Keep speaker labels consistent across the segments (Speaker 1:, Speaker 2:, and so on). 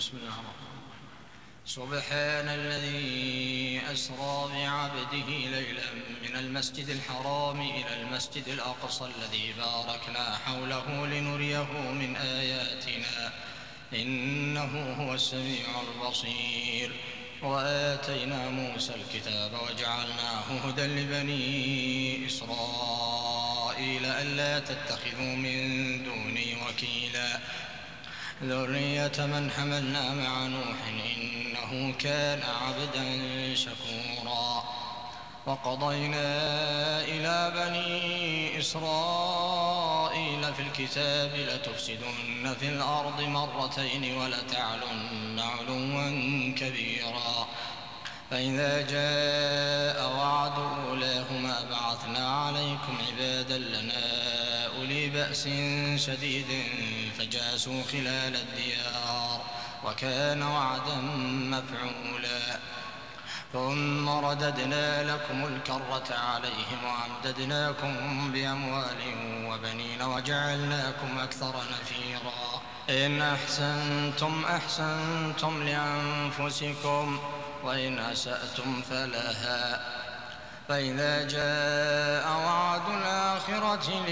Speaker 1: بسم الله الرحمن الرحيم. سبحان الذي أسرى بعبده ليلا من المسجد الحرام إلى المسجد الأقصى الذي باركنا حوله لنريه من آياتنا إنه هو السميع البصير. وآتينا موسى الكتاب وجعلناه هدى لبني إسرائيل ألا تتخذوا من دوني وكيلا ذرية من حملنا مع نوح إنه كان عبدا شكورا. وقضينا إلى بني إسرائيل في الكتاب لتفسدن في الأرض مرتين ولتعلن علوا كبيرا. فإذا جاء وعد أولاهما بعثنا عليكم عبادا لنا أولي بأس شديد فجاسوا خلال الديار وكان وعدا مفعولا. ثم رددنا لكم الكرة عليهم وأمددناكم بأموال وبنين وجعلناكم أكثر نفيرا. إن أحسنتم أحسنتم لأنفسكم وإن أسأتم فلها. فإذا جاء وعد الآخرة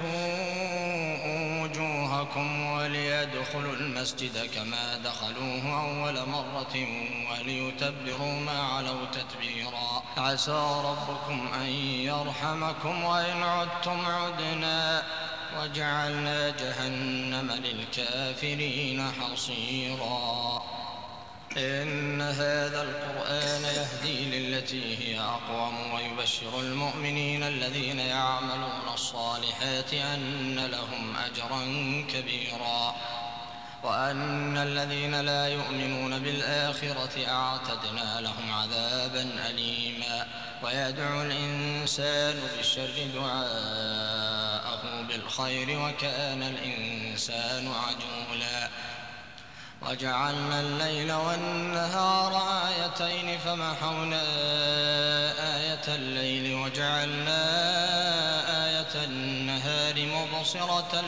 Speaker 1: ليسوءوا وجوهكم وليدخلوا المسجد كما دخلوه أول مرة وليتبروا ما علوا تتبيرا. عسى ربكم أن يرحمكم وإن عدتم عدنا وجعلنا جهنم للكافرين حصيرا. إن هذا القرآن يهدي للتي هي أقوم ويبشر المؤمنين الذين يعملون الصالحات أن لهم أجرا كبيرا وأن الذين لا يؤمنون بالآخرة أعتدنا لهم عذابا أليما. ويدعو الإنسان بالشر دعاءه بالخير وكان الإنسان عجولا. وجعلنا الليل والنهار آيتين فمحونا آية الليل وجعلنا آية النهار مبصرة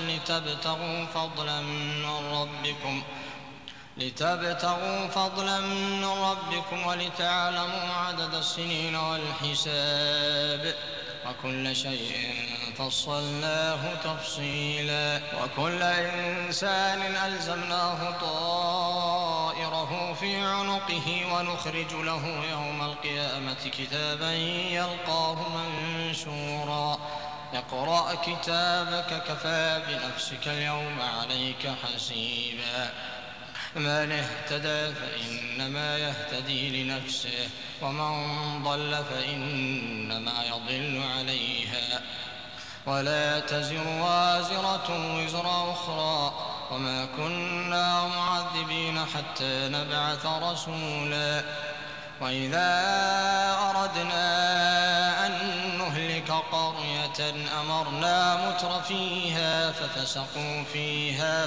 Speaker 1: لتبتغوا فضلا من ربكم ولتعلموا عدد السنين والحساب وكل شيء فصلناه تفصيلا. وكل إنسان ألزمناه طائره في عنقه ونخرج له يوم القيامة كتابا يلقاه منشورا. اقرأ كتابك كفى بنفسك اليوم عليك حسيبا. من اهتدى فإنما يهتدي لنفسه ومن ضل فإنما يضل عليها ولا تزر وازرة وزر أخرى وما كنا معذبين حتى نبعث رسولا. وإذا أردنا أن نهلك قرية أمرنا متر فيها ففسقوا فيها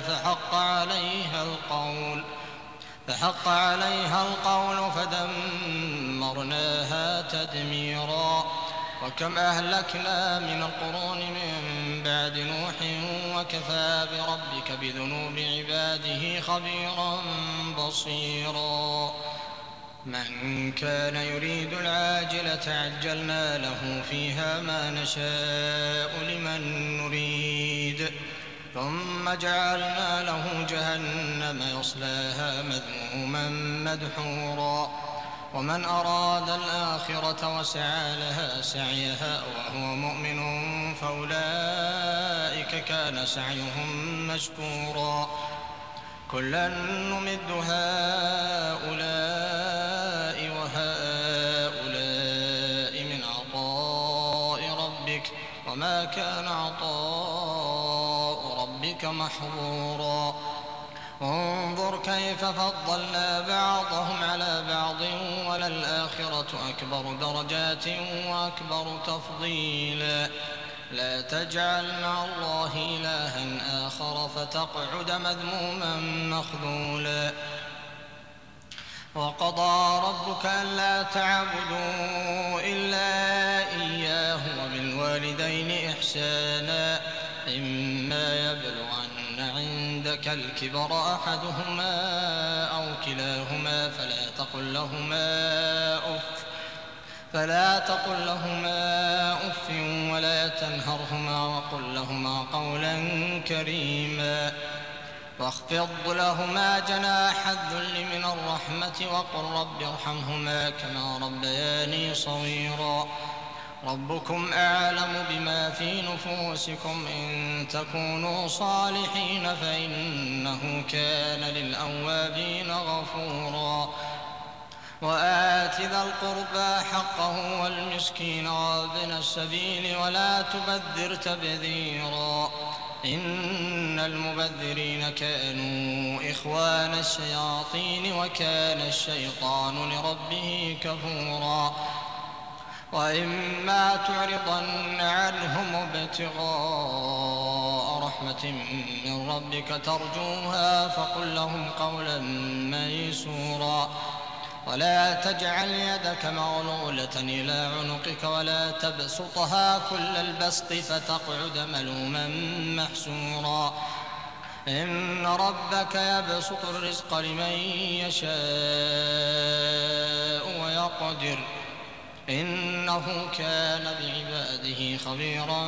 Speaker 1: فحق عليها القول فدمرناها تدميرا. وكم أهلكنا من القرون من بعد نوح وكفى بربك بذنوب عباده خبيرا بصيرا. من كان يريد العاجلة عجلنا له فيها ما نشاء لمن نريد ثم جعلنا له جهنم يصلاها مذموما مدحورا. ومن أراد الآخرة وسعى لها سعيها وهو مؤمن فأولئك كان سعيهم مشكورا. كلا نمد هؤلاء وهؤلاء من عطاء ربك وما كان عطاء ربك محظورا. انظر كيف فضلنا بعضهم على بعض وللآخرة أكبر درجات وأكبر تفضيلا. لا تجعل مع الله إلها آخر فتقعد مذموما مخذولا. وقضى ربك ألا تعبدوا إلا إياه وبالوالدين إحسانا إما يبلغن عندك الكبر أحدهما أو كلاهما فلا تقل لهما أف ولا تنهرهما وقل لهما قولا كريما واخفض لهما جناح الذل من الرحمة وقل رب ارحمهما كما ربياني صغيرا ربكم أعلم بما في نفوسكم إن تكونوا صالحين فإنه كان للأوابين غفورا وآت ذا القربى حقه والمسكين وابن السبيل ولا تبذر تبذيرا إن المبذرين كانوا إخوان الشياطين وكان الشيطان لربه كفورا وإما تعرضن عنهم ابتغاء رحمة من ربك ترجوها فقل لهم قولا ميسورا ولا تجعل يدك مغلولة إلى عنقك ولا تبسطها كل البسط فتقعد ملوما محسورا إن ربك يبسط الرزق لمن يشاء ويقدر إنه كان بعباده خبيرا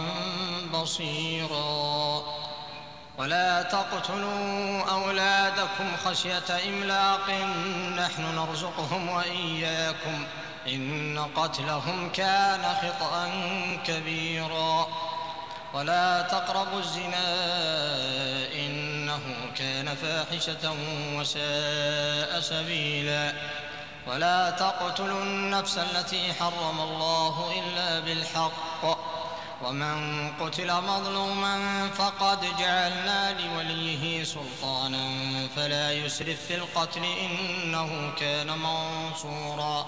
Speaker 1: بصيرا ولا تقتلوا أولادكم خشية إملاق نحن نرزقهم وإياكم إن قتلهم كان خطأ كبيرا ولا تقربوا الزنا إنه كان فاحشة وساء سبيلا ولا تقتلوا النفس التي حرم الله إلا بالحق ومن قتل مظلوما فقد جعلنا لوليه سلطانا فلا يسرف في القتل إنه كان منصورا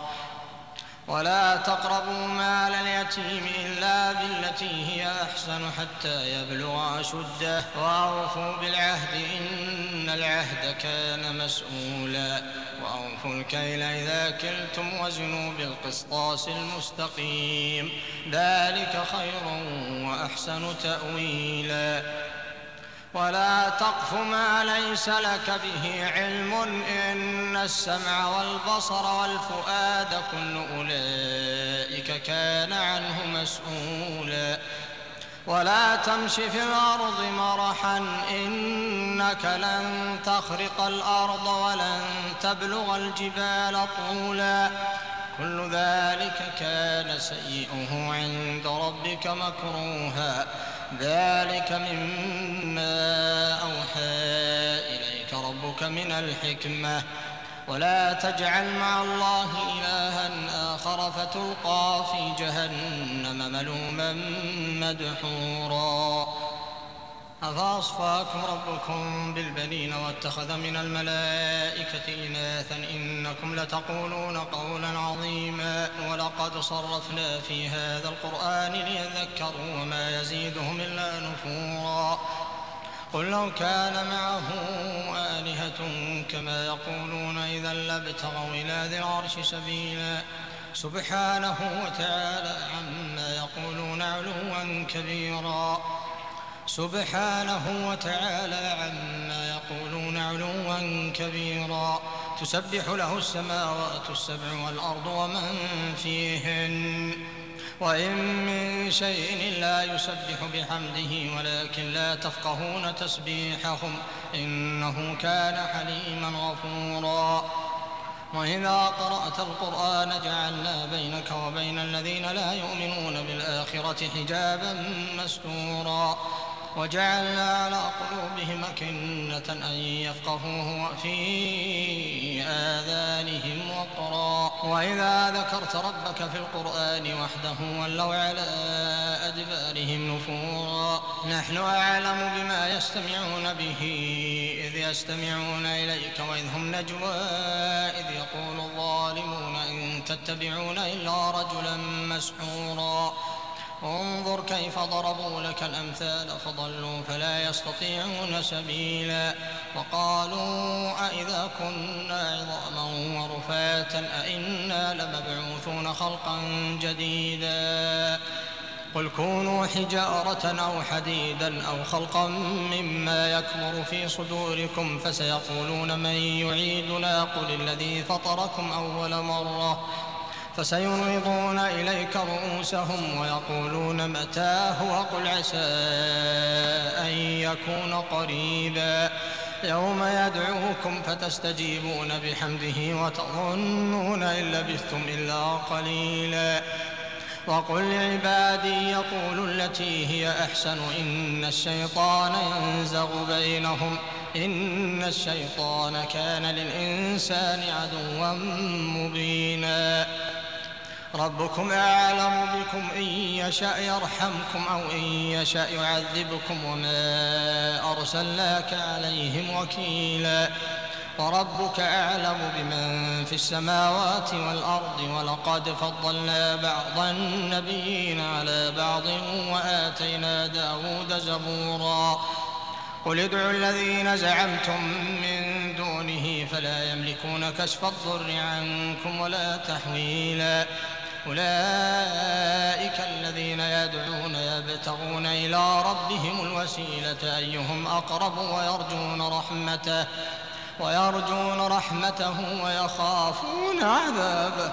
Speaker 1: ولا تقربوا مال اليتيم إلا بالتي هي أحسن حتى يبلغ أشده وأوفوا بالعهد إن العهد كان مسؤولا وأوفوا الكيل إذا كلتم وزنوا بالقسطاس المستقيم ذلك خير وأحسن تأويلا ولا تقف ما ليس لك به علم إن السمع والبصر والفؤاد كل أولئك كان عنه مسؤولا ولا تمش في الأرض مرحا إنك لن تخرق الأرض ولن تبلغ الجبال طولا كل ذلك كان سيئه عند ربك مكروها ذلك مما أوحى إليك ربك من الحكمة ولا تجعل مع الله إلها آخر فتلقى في جهنم ملوما مدحورا أفأصفاكم ربكم بالبنين واتخذ من الملائكة إناثا إنكم لتقولون قولا عظيما ولقد صرفنا في هذا القرآن ليذكروا وما يزيدهم إلا نفورا قل لو كان معه آلهة كما يقولون إذا لابتغوا إلى ذي العرش سبيلا سبحانه وتعالى عما يقولون علوا كبيرا سبحانه وتعالى عما يقولون علوا كبيرا تسبح له السماوات السبع والأرض ومن فيهن وإن من شيء لا يسبح بحمده ولكن لا تفقهون تسبيحهم إنه كان حليما غفورا وإذا قرأت القرآن جعلنا بينك وبين الذين لا يؤمنون بالآخرة حجابا مستورا وجعلنا على قلوبهم أكنة أن يفقهوه وفي آذانهم وقرا وإذا ذكرت ربك في القرآن وحده ولوا على أدبارهم نفورا نحن أعلم بما يستمعون به إذ يستمعون إليك وإذ هم نجوى إذ يقول الظالمون إن تتبعون إلا رجلا مسحورا انظر كيف ضربوا لك الأمثال فضلوا فلا يستطيعون سبيلا وقالوا أئذا كنا عظاما ورفاتا أئنا لمبعوثون خلقا جديدا قل كونوا حجارة أو حديدا أو خلقا مما يكبر في صدوركم فسيقولون من يعيدنا قل الذي فطركم أول مرة فسينغضون إليك رؤوسهم ويقولون متاه وقل عسى أن يكون قريبا يوم يدعوكم فتستجيبون بحمده وتظنون إن لبثتم إلا قليلا وقل لعبادي يقولوا التي هي أحسن إن الشيطان ينزغ بينهم إن الشيطان كان للإنسان عدوا مبينا ربكم أعلم بكم إن يشأ يرحمكم أو إن يشأ يعذبكم وما أرسلناك عليهم وكيلا وربك أعلم بمن في السماوات والأرض ولقد فضلنا بعض النبيين على بعض وآتينا داود زبورا قل ادعوا الذين زعمتم من دونه فلا يملكون كشف الضر عنكم ولا تحويلا أولئك الذين يدعون يبتغون إلى ربهم الوسيلة أيهم أقرب ويرجون رحمته ويخافون عذابه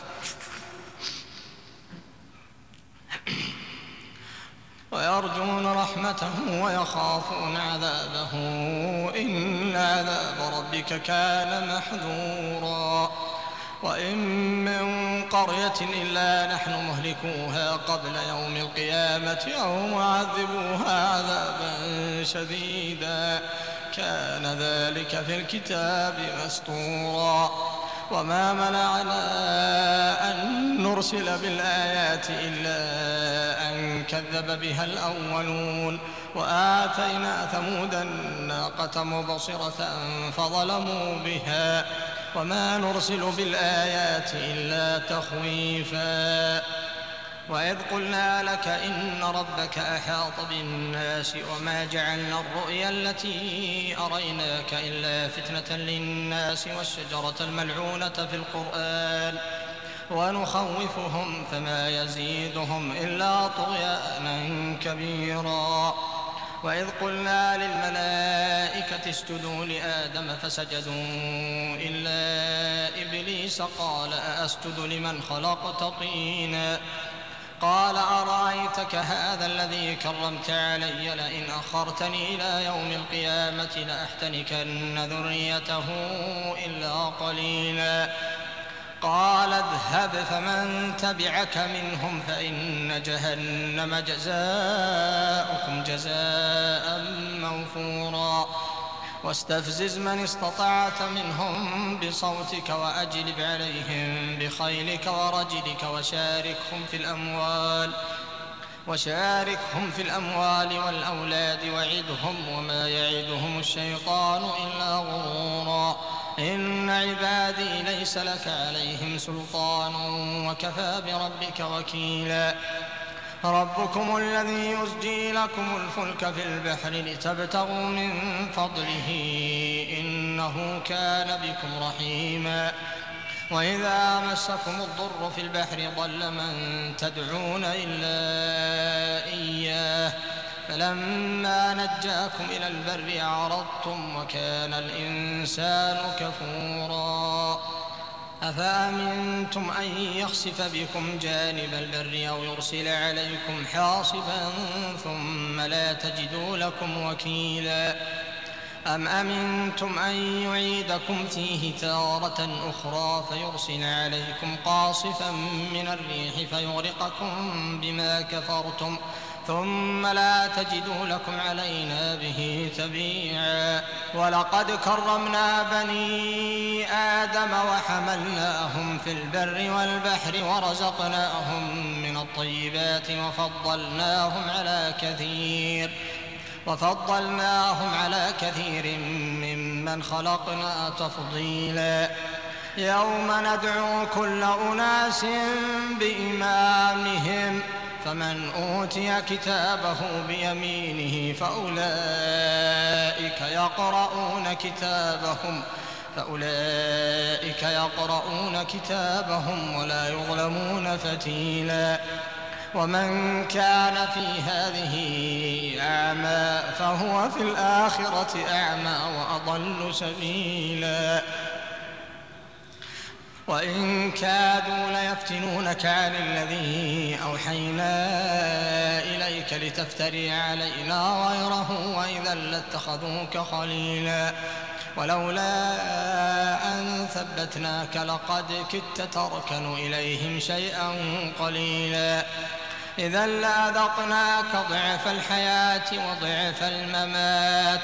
Speaker 1: إن عذاب ربك كان محذورا وإن من قرية إلا نحن مهلكوها قبل يوم القيامة أو معذبوها عذابا شديدا كان ذلك في الكتاب مسطورا وما منعنا أن نرسل بالآيات إلا أن كذب بها الأولون وآتينا ثمود الناقة مبصرة فظلموا بها وما نرسل بالآيات إلا تخويفا وإذ قلنا لك إن ربك أحاط بالناس وما جعلنا الرؤيا التي أريناك إلا فتنة للناس والشجرة الملعونة في القرآن ونخوفهم فما يزيدهم إلا طغيانا كبيرا وإذ قلنا للملائكة اسجدوا لآدم فسجدوا إلا إبليس قال أأسجد لمن خلقت طينا قال أرأيتك هذا الذي كرمت علي لئن أخرتني إلى يوم القيامة لأحتنكن ذريته إلا قليلا قال اذهب فمن تبعك منهم فإن جهنم جزاؤكم جزاء موفورا واستفزز من استطعت منهم بصوتك وأجلب عليهم بخيلك ورجلك وشاركهم في الأموال والأولاد وعدهم وما يعدهم الشيطان إلا غرورا إن عبادي ليس لك عليهم سلطان وكفى بربك وكيلا ربكم الذي يزجي لكم الفلك في البحر لتبتغوا من فضله إنه كان بكم رحيما وإذا مسكم الضر في البحر ضل من تدعون إلا إياه فلما نجاكم إلى البر أعرضتم وكان الإنسان كفورا أفأمنتم أن يخسف بكم جانب البر أو يرسل عليكم حاصبا ثم لا تجدوا لكم وكيلا أم أمنتم أن يعيدكم فيه تارة أخرى فيرسل عليكم قاصفا من الريح فيغرقكم بما كفرتم ثم لا تجدوا لكم علينا به تبيعا ولقد كرمنا بني آدم وحملناهم في البر والبحر ورزقناهم من الطيبات وفضلناهم على كثير ممن خلقنا تفضيلا يوم ندعو كل أناس بإمامهم فمن أوتي كتابه بيمينه فأولئك يقرؤون كتابهم ولا يظلمون فتيلا ومن كان في هذه أعمى فهو في الآخرة أعمى وأضل سبيلا وإن كادوا ليفتنونك عن الذي أوحينا إليك لتفتري علينا غيره وإذا لاتخذوك خليلا ولولا أن ثبتناك لقد كدت تركن إليهم شيئا قليلا إذا لأذقناك ضعف الحياة وضعف الممات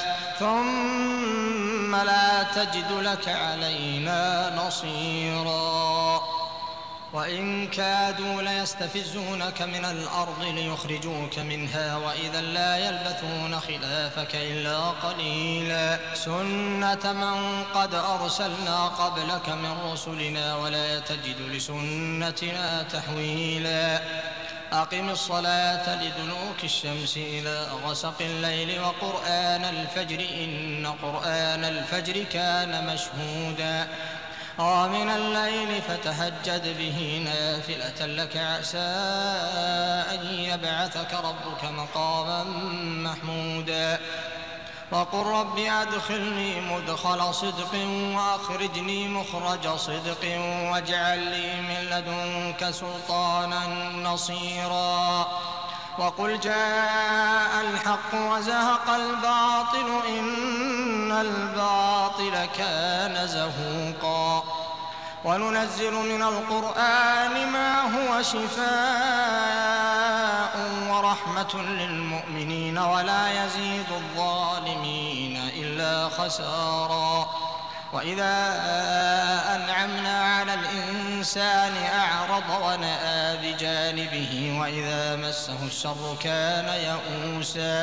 Speaker 1: ثم لا تجد لك علينا نصيرا وإن كادوا ليستفزونك من الأرض ليخرجوك منها وإذا لا يلبثون خلافك إلا قليلا سنة من قد أرسلنا قبلك من رسلنا ولا تجد لسنتنا تحويلا أقم الصلاة لدلوك الشمس إلى غسق الليل وقرآن الفجر إن قرآن الفجر كان مشهودا ومن الليل فتهجد به نافلة لك عسى أن يبعثك ربك مقاما محمودا وقل رب أدخلني مدخل صدق وأخرجني مخرج صدق واجعل لي من لدنك سلطانا نصيرا وقل جاء الحق وزهق الباطل إن الباطل كان زهوقا وننزل من القرآن ما هو شفاء ورحمة للمؤمنين ولا يزيد الظالمين إلا خسارا وإذا أنعمنا على الإنسان أعرض ونأى بجانبه وإذا مسه الشر كان يئوسا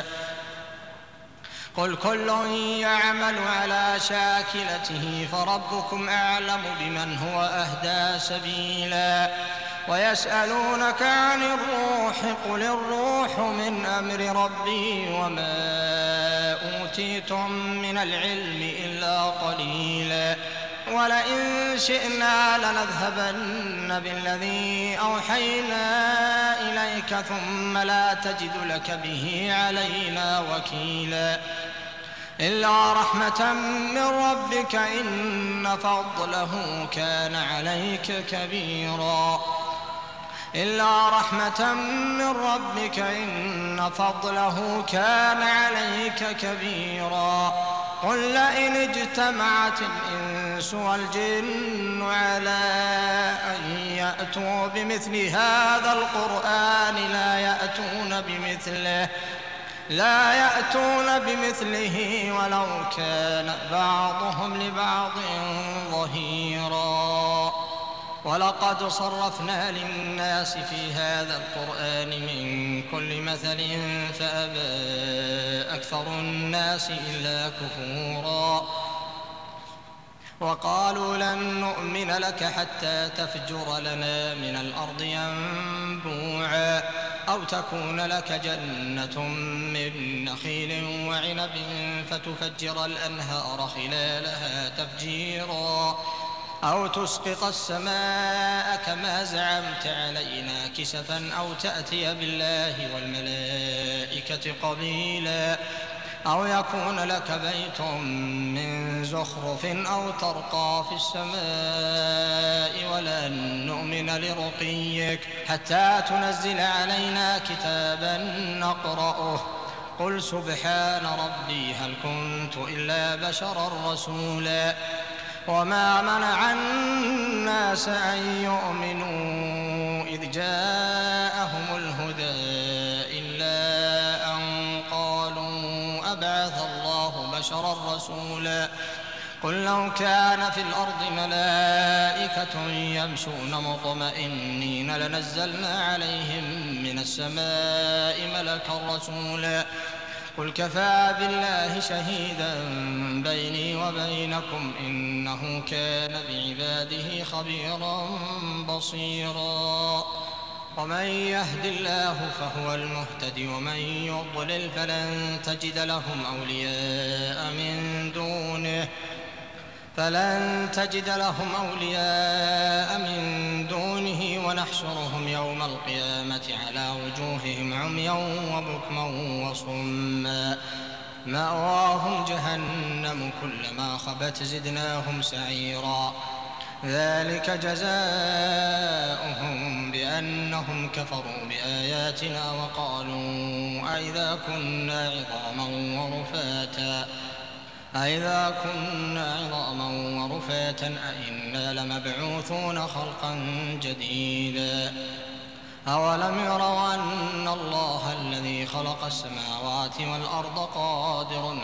Speaker 1: قل كل يعمل على شاكلته فربكم أعلم بمن هو أهدى سبيلا ويسألونك عن الروح قل الروح من أمر ربي وما أوتيتم من العلم إلا قليلا ولئن شئنا لنذهبن بالذي أوحينا إليك ثم لا تجد لك به علينا وكيلا إلا رحمة من ربك إن فضله كان عليك كبيرا إلا رحمة من ربك إن فضله كان عليك كبيرا قل لئن اجتمعت الإنس والجن على أن يأتوا بمثل هذا القرآن لا يأتون بمثله ولو كان بعضهم لبعض ظهيرا ولقد صرفنا للناس في هذا القرآن من كل مثل فأبى أكثر الناس إلا كفورا وقالوا لن نؤمن لك حتى تفجر لنا من الأرض ينبوعا أو تكون لك جنة من نخيل وعنب فتفجر الأنهار خلالها تفجيرا أو تسقط السماء كما زعمت علينا كسفا أو تأتي بالله والملائكة قبيلا أو يكون لك بيت من زخرف أو ترقى في السماء ولن نؤمن لرقيك حتى تنزل علينا كتابا نقرأه قل سبحان ربي هل كنت إلا بشرا رسولا وما منع الناس أن يؤمنوا إذ جاءهم الهدى إلا أن قالوا أبعث الله بشرا رسولا قل لو كان في الأرض ملائكة يمشون مطمئنين لنزلنا عليهم من السماء ملكا رسولا قل كفى بالله شهيدا بيني وبينكم إنه كان بعباده خبيرا بصيرا ومن يهد الله فهو المهتد ومن يضلل فلن تجد لهم أولياء من دونه فلن تجد لهم أولياء من دونه ونحشرهم يوم القيامة على وجوههم عميا وبكما وصما مأواهم جهنم كلما خبت زدناهم سعيرا ذلك جزاؤهم بأنهم كفروا بآياتنا وقالوا أئذا كنا عظاما ورفاتا أئنا لمبعوثون خلقا جديدا أولم يروا أن الله الذي خلق السماوات والأرض قادر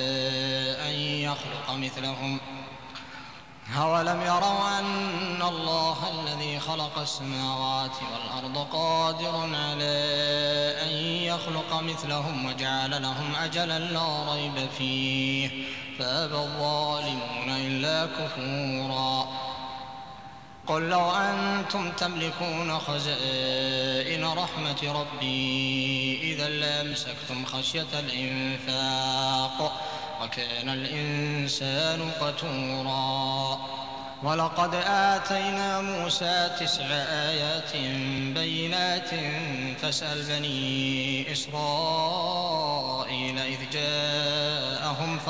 Speaker 1: على أن يخلق مثلهم وجعل لهم أجلا لا ريب فيه فأبى الظالمون إلا كفورا قل لو أنتم تملكون خزائن رحمة ربي إذا لامسكتم خشية الإنفاق وكان الإنسان قتورا ولقد آتينا موسى 9 آيات بينات فاسأل بني إسرائيل إذ جاءهم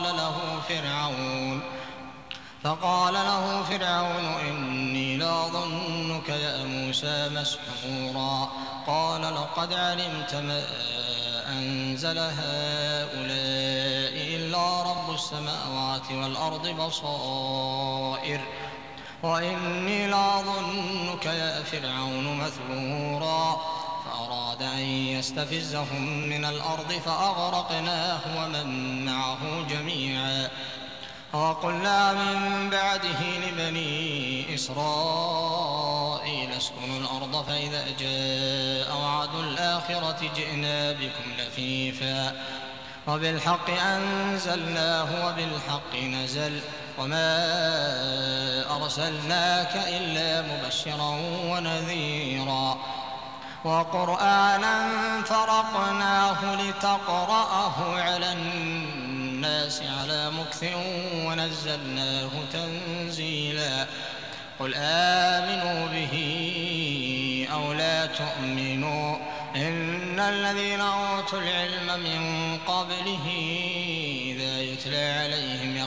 Speaker 1: فقال له فرعون إني لأظنك يا موسى مسحورا قال لقد علمت ما أنزل هؤلاء إلا رب السماوات والأرض بصائر وإني لأظنك يا فرعون مثبورا فأراد أن يستفزهم من الأرض فأغرقناه ومن معه جميعا وقلنا من بعده لبني إسرائيل اسكنوا الأرض فإذا جاء وعد الآخرة جئنا بكم لفيفا وبالحق أنزلناه وبالحق نزل وما أرسلناك إلا مبشرا ونذيرا وقرآنا فرقناه لتقرأه على الناس على مكث ونزلناه تنزيلا قل آمنوا به أو لا تؤمنوا إن الذين أوتوا العلم من قبله إذا يتلى عليهم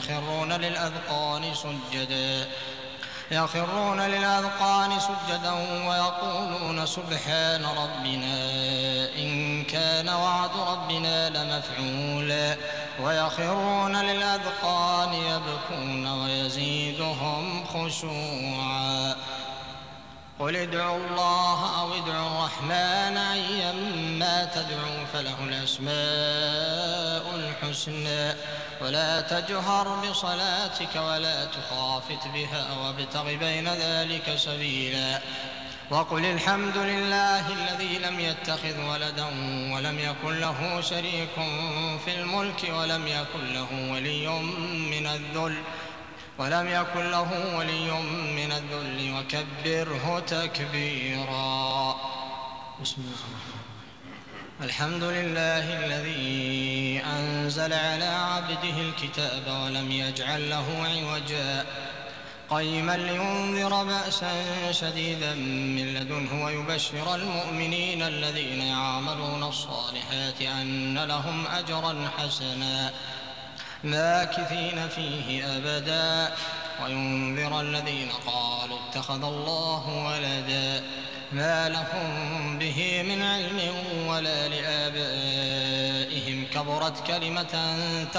Speaker 1: يخرون للأذقان سجدا ويقولون سبحان ربنا إن كان وعد ربنا لمفعولا ويخرون للأذقان يبكون ويزيدهم خشوعا قل ادعوا الله أو ادعوا الرحمن أيما تدعوا فله الأسماء الحسنى ولا تجهر بصلاتك ولا تخافت بها وابتغ بين ذلك سبيلا وقل الحمد لله الذي لم يتخذ ولدا ولم يكن له شريك في الملك ولم يكن له ولي من الذل وكبره تكبيرا بسم الله الحمد لله الذي أنزل على عبده الكتاب ولم يجعل له عوجا قيما لينذر بأسا شديدا من لدنه ويبشر المؤمنين الذين يعملون الصالحات أن لهم أجرا حسنا ماكثين فيه أبدا وينذر الذين قالوا اتخذ الله ولدا ما لهم به من علم ولا لآبائهم كبرت كلمة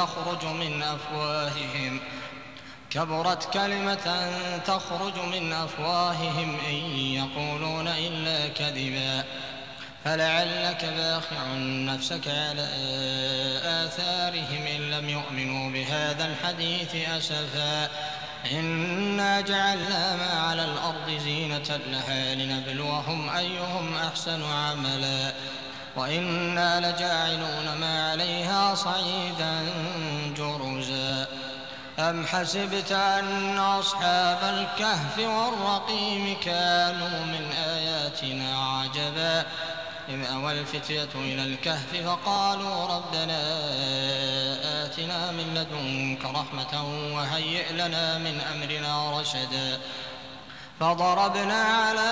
Speaker 1: تخرج من أفواههم إن يقولون إلا كذبا فلعلك باخع نفسك على آثارهم إن لم يؤمنوا بهذا الحديث أسفا إنا جعلنا ما على الأرض زينة لها لنبلوهم أيهم أحسن عملا وإنا لجاعلون ما عليها صعيدا جرزا أم حسبت أن أصحاب الكهف والرقيم كانوا من آياتنا عجبا إذ أوى الفتية إلى الكهف فقالوا ربنا آتنا من لدنك رحمة وهيئ لنا من أمرنا رشدا فضربنا على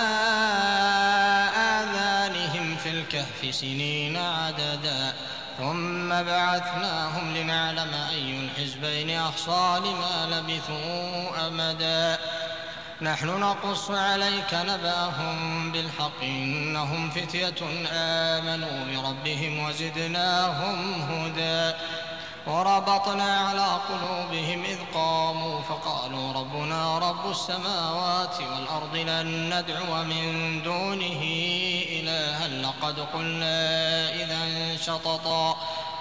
Speaker 1: آذانهم في الكهف سنين عددا ثم بعثناهم لنعلم أي الحزبين أحصى لما لبثوا أمدا نحن نقص عليك نبأهم بالحق إنهم فتية آمنوا بربهم وزدناهم هدى وربطنا على قلوبهم إذ قاموا فقالوا ربنا رب السماوات والأرض لن ندعو من دونه إلها لقد قلنا إذا شططا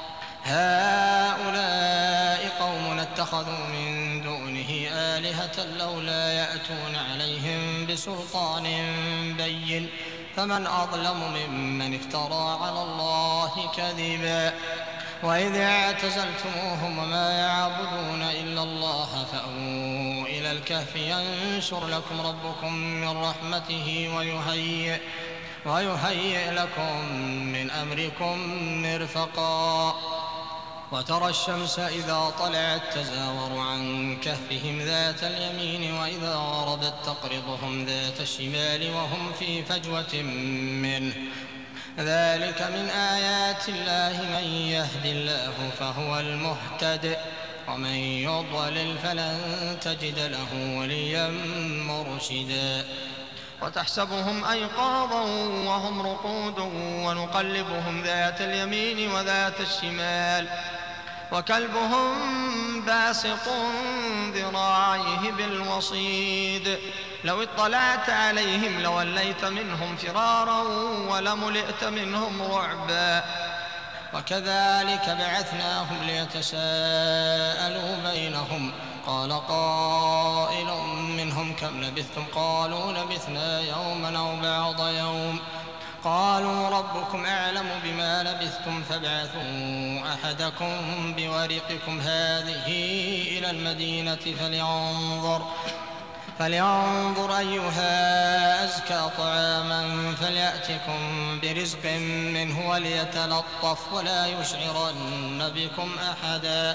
Speaker 1: هؤلاء قوم اتخذوا من دونه آلهة لولا يأتون عليهم بسلطان بين فمن أظلم ممن افترى على الله كذبا وإذ اعتزلتموهم وما يعبدون إلا الله فأووا إلى الكهف ينشر لكم ربكم من رحمته ويهيئ لكم من أمركم مرفقا وترى الشمس إذا طلعت تزاور عن كهفهم ذات اليمين وإذا غربت تقرضهم ذات الشمال وهم في فجوة منه ذلك من آيات الله من يهد الله فهو المهتد ومن يضلل فلن تجد له وليا مرشدا وتحسبهم أيقاظا وهم رقود ونقلبهم ذات اليمين وذات الشمال وكلبهم باسط ذراعيه بالوصيد لو اطلعت عليهم لوليت منهم فرارا ولملئت منهم رعبا وكذلك بعثناهم ليتساءلوا بينهم قال قائل منهم كم لبثتم قالوا لبثنا يوما أو بعض يوم قالوا ربكم أعلم بما لبثتم فابعثوا أحدكم بورقكم هذه إلى المدينة فلينظر أيها أزكى طعاما فليأتكم برزق منه وليتلطف ولا يشعرن بكم أحدا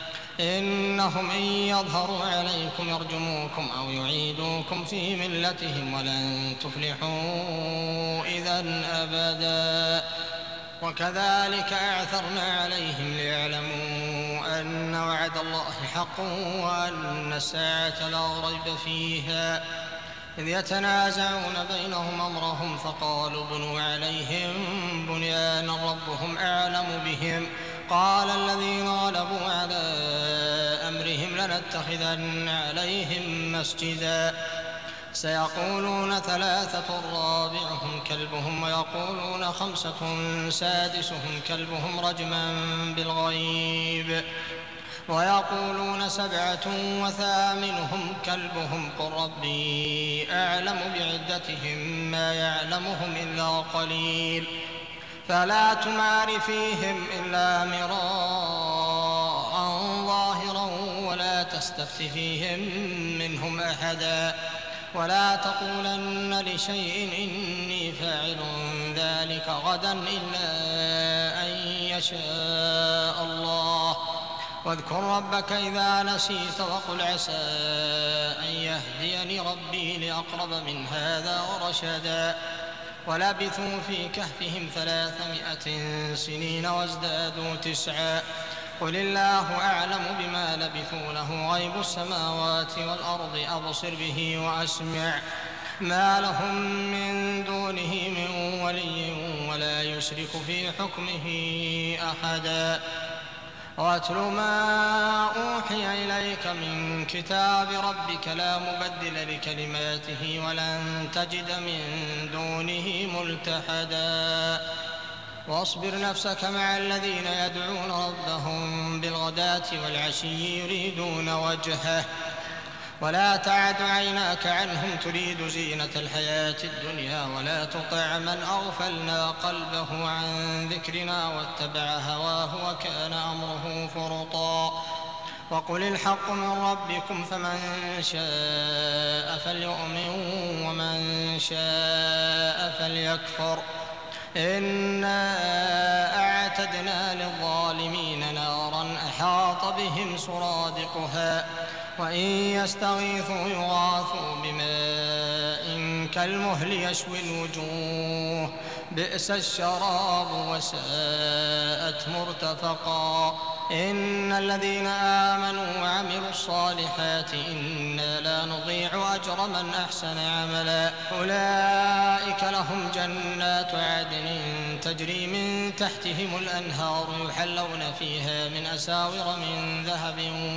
Speaker 1: إنهم إن يظهروا عليكم يرجموكم أو يعيدوكم في ملتهم ولن تفلحوا إذا أبدا وكذلك أعثرنا عليهم ليعلموا أن وعد الله حق وأن الساعة لا ريب فيها إذ يتنازعون بينهم أمرهم فقالوا بنوا عليهم بنيانا ربهم أعلم بهم قال الذين غلبوا على أمرهم لنتخذن عليهم مسجدا سيقولون ثلاثة رابعهم كلبهم ويقولون خمسة سادسهم كلبهم رجما بالغيب ويقولون سبعة وثامنهم كلبهم قل ربي أعلم بعدتهم ما يعلمهم إلا قليل فلا تمار فيهم إلا مراء ظاهرا ولا تستفت فيهم منهم أحدا ولا تقولن لشيء إني فاعل ذلك غدا إلا أن يشاء الله واذكر ربك إذا نسيت وقل عسى أن يهديني ربي لأقرب من هذا رشدا ولبثوا في كهفهم 300 سنين وازدادوا 9 قل الله أعلم بما لبثوا له غيب السماوات والأرض أبصر به وأسمع ما لهم من دونه من ولي ولا يشرك في حكمه أحدا واتل ما أوحي إليك من كتاب ربك لا مبدل لكلماته ولن تجد من دونه ملتحدا واصبر نفسك مع الذين يدعون ربهم بالغداة والعشي يريدون وجهه ولا تعد عيناك عنهم تريد زينة الحياة الدنيا ولا تطع من أغفلنا قلبه عن ذكرنا واتبع هواه وكان أمره فرطا وقل الحق من ربكم فمن شاء فليؤمن ومن شاء فليكفر إنا أعتدنا للظالمين نارا أحاط بهم سرادقها وإن يستغيثوا يغاثوا بماء كالمهل يشوي الوجوه بئس الشراب وساءت مرتفقا إن الذين آمنوا وعملوا الصالحات إنا لا نضيع أجر من أحسن عملا أولئك لهم جنات عدن تجري من تحتهم الأنهار يحلون فيها من أساور من ذهب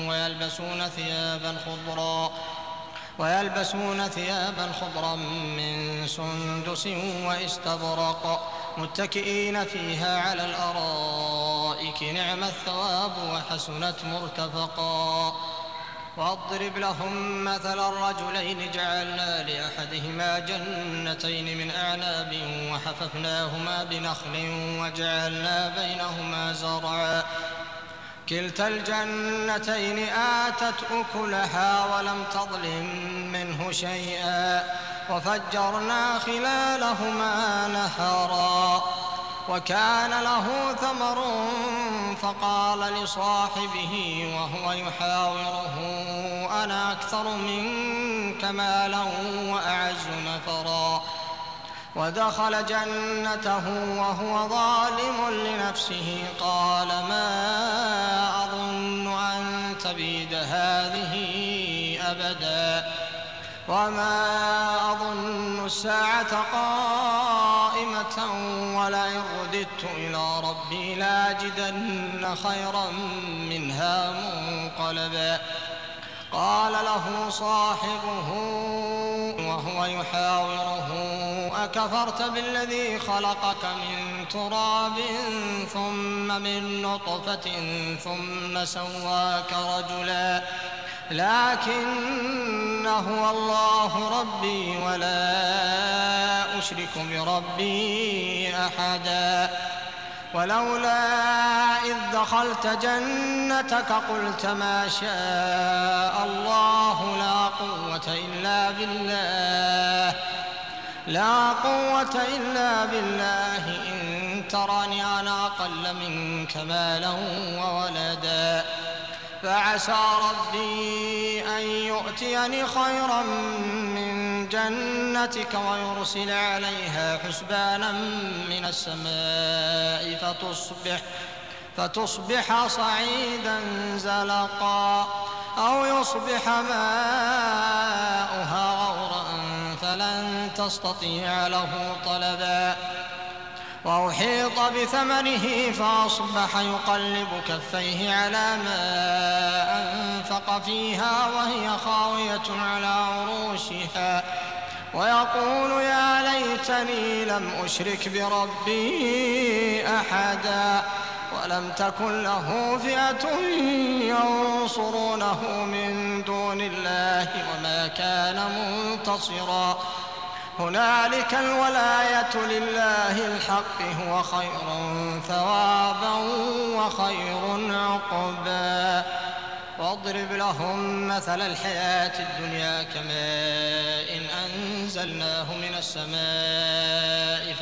Speaker 1: ويلبسون ثيابا خضرا من سندس واستبرق متكئين فيها على الأرائك نعم الثواب وحسنت مرتفقا واضرب لهم مثل الرجلين جعلنا لأحدهما جنتين من أعناب وحففناهما بنخل وجعلنا بينهما زرعا كلتا الجنتين آتت أكلها ولم تظلم منه شيئا وفجرنا خلالهما نهرا وكان له ثمر فقال لصاحبه وهو يحاوره أنا أكثر منك مالا وأعز نفرا ودخل جنته وهو ظالم لنفسه قال ما أظن أن تبيد هذه أبدا وما أظن الساعة قائمة ولئن رددت إلى ربي لأجدن خيرا منها منقلبا قال له صاحبه وهو يحاوره أكفرت بالذي خلقك من تراب ثم من نطفة ثم سواك رجلا لكن هو الله ربي ولا أشرك بربي أحدا ولولا إذ دخلت جنتك قلت ما شاء الله لا قوة إلا بالله إن تراني أنا أقل منك مالا وولدا فعسى ربي أن يؤتيني خيرا من جنتك ويرسل عليها حسبانا من السماء فتصبح صعيدا زلقا أو يصبح ماؤها غورا فلن تستطيع له طلبا وأحيط بثمره فأصبح يقلب كفيه على ما أنفق فيها وهي خاوية على عروشها ويقول يا ليتني لم أشرك بربي أحدا ولم تكن له فئة ينصرونه من دون الله وما كان منتصرا هنالك الولاية لله الحق هو خير ثوابا وخير عقبا واضرب لهم مثل الحياة الدنيا كماء أنزلناه من السماء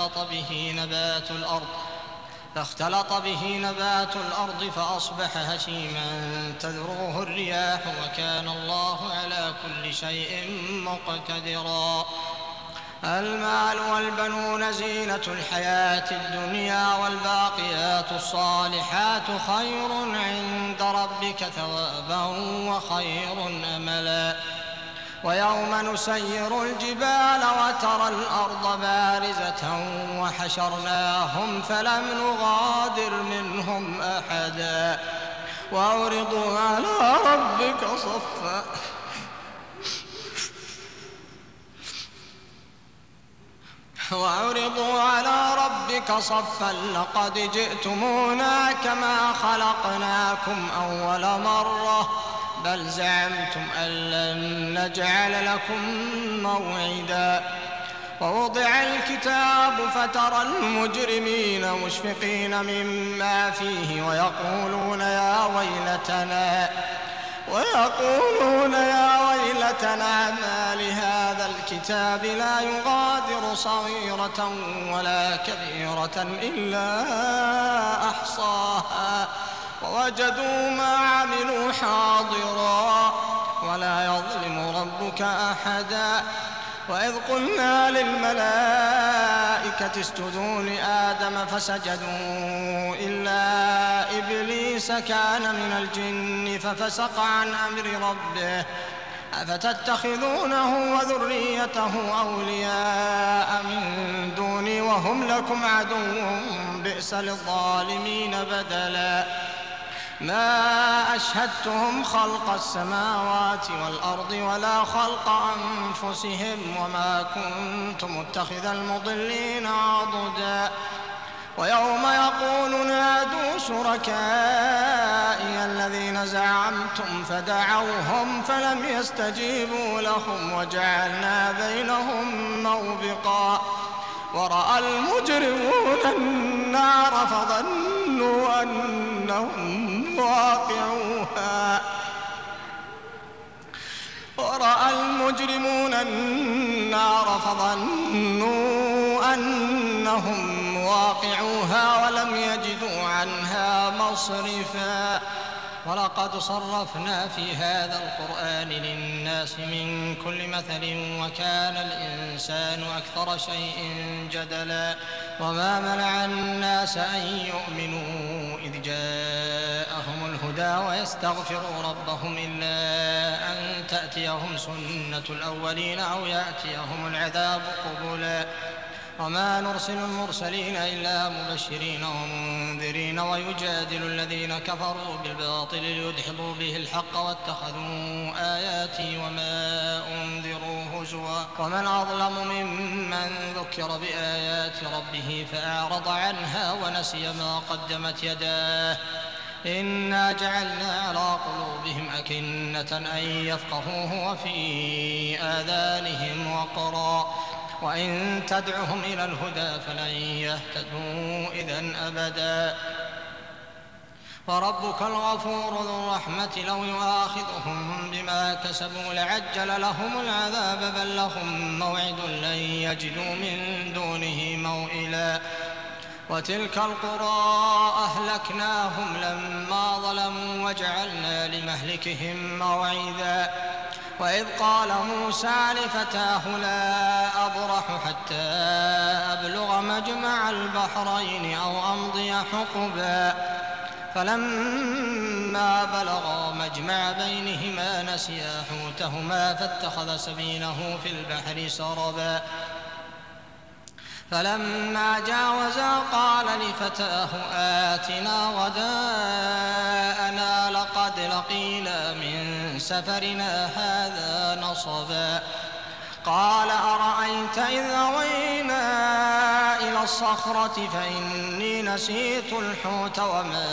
Speaker 1: فاختلط به نبات الأرض فأصبح هشيما تذروه الرياح وكان الله على كل شيء مقتدرا المال والبنون زينة الحياة الدنيا والباقيات الصالحات خير عند ربك ثوابا وخير أملا ويوم نسير الجبال وترى الأرض بارزة وحشرناهم فلم نغادر منهم أحدا وعرضوا على ربك صفا لقد جئتمونا كما خلقناكم أول مرة بل زعمتم أن لن نجعل لكم موعدا ووضع الكتاب فترى المجرمين مشفقين مما فيه ويقولون ويقولون يا ويلتنا ما لهذا الكتاب لا يغادر صغيرة ولا كبيرة إلا أحصاها ووجدوا ما عملوا حاضرا ولا يظلم ربك أحدا. وإذ قلنا للملائكة اسجدوا لآدم فسجدوا إلا إبليس كان من الجن ففسق عن أمر ربه أفتتخذونه وذريته أولياء من دوني وهم لكم عدو بئس للظالمين بدلا. ما أشهدتهم خلق السماوات والأرض ولا خلق أنفسهم وما كنت متخذ المضلين عضدا. ويوم يقول نادوا شركائي الذين زعمتم فدعوهم فلم يستجيبوا لهم وجعلنا بينهم موبقا. ورأى المجرمون النار فظنوا أنهم واقعوها ولم يجدوا عنها مصرفا. ولقد صرفنا في هذا القرآن للناس من كل مثل وكان الإنسان أكثر شيء جدلا. وما منع الناس أن يؤمنوا إذ جاءهم الهدى ويستغفروا ربهم إلا أن تأتيهم سنة الأولين أو يأتيهم العذاب قبلا. وما نرسل المرسلين إلا مبشرين ومنذرين ويجادل الذين كفروا بالباطل ليدحضوا به الحق واتخذوا آياتي وما أنذروا هزوا. ومن أظلم ممن ذكر بآيات ربه فأعرض عنها ونسي ما قدمت يداه إنا جعلنا على قلوبهم أكنة أن يفقهوه وفي آذانهم وقرا وإن تدعهم إلى الهدى فلن يهتدوا إذن أبدا. وربك الغفور ذو الرحمة لو يؤاخذهم بما كسبوا لعجل لهم العذاب بل لهم موعد لن يجدوا من دونه موئلا. وتلك القرى أهلكناهم لما ظلموا وجعلنا لمهلكهم موعدا. وإذ قال موسى لفتاه لا أبرح حتى أبلغ مجمع البحرين أو أمضي حقبا فلما بلغا مجمع بينهما نسيا حوتهما فاتخذ سبيله في البحر سربا. فلما جاوزا قال لفتاه آتنا غداءنا لقد لقينا من سفرنا هذا نصبا. قال أرأيت إذ أوينا إلى الصخرة فإني نسيت الحوت وما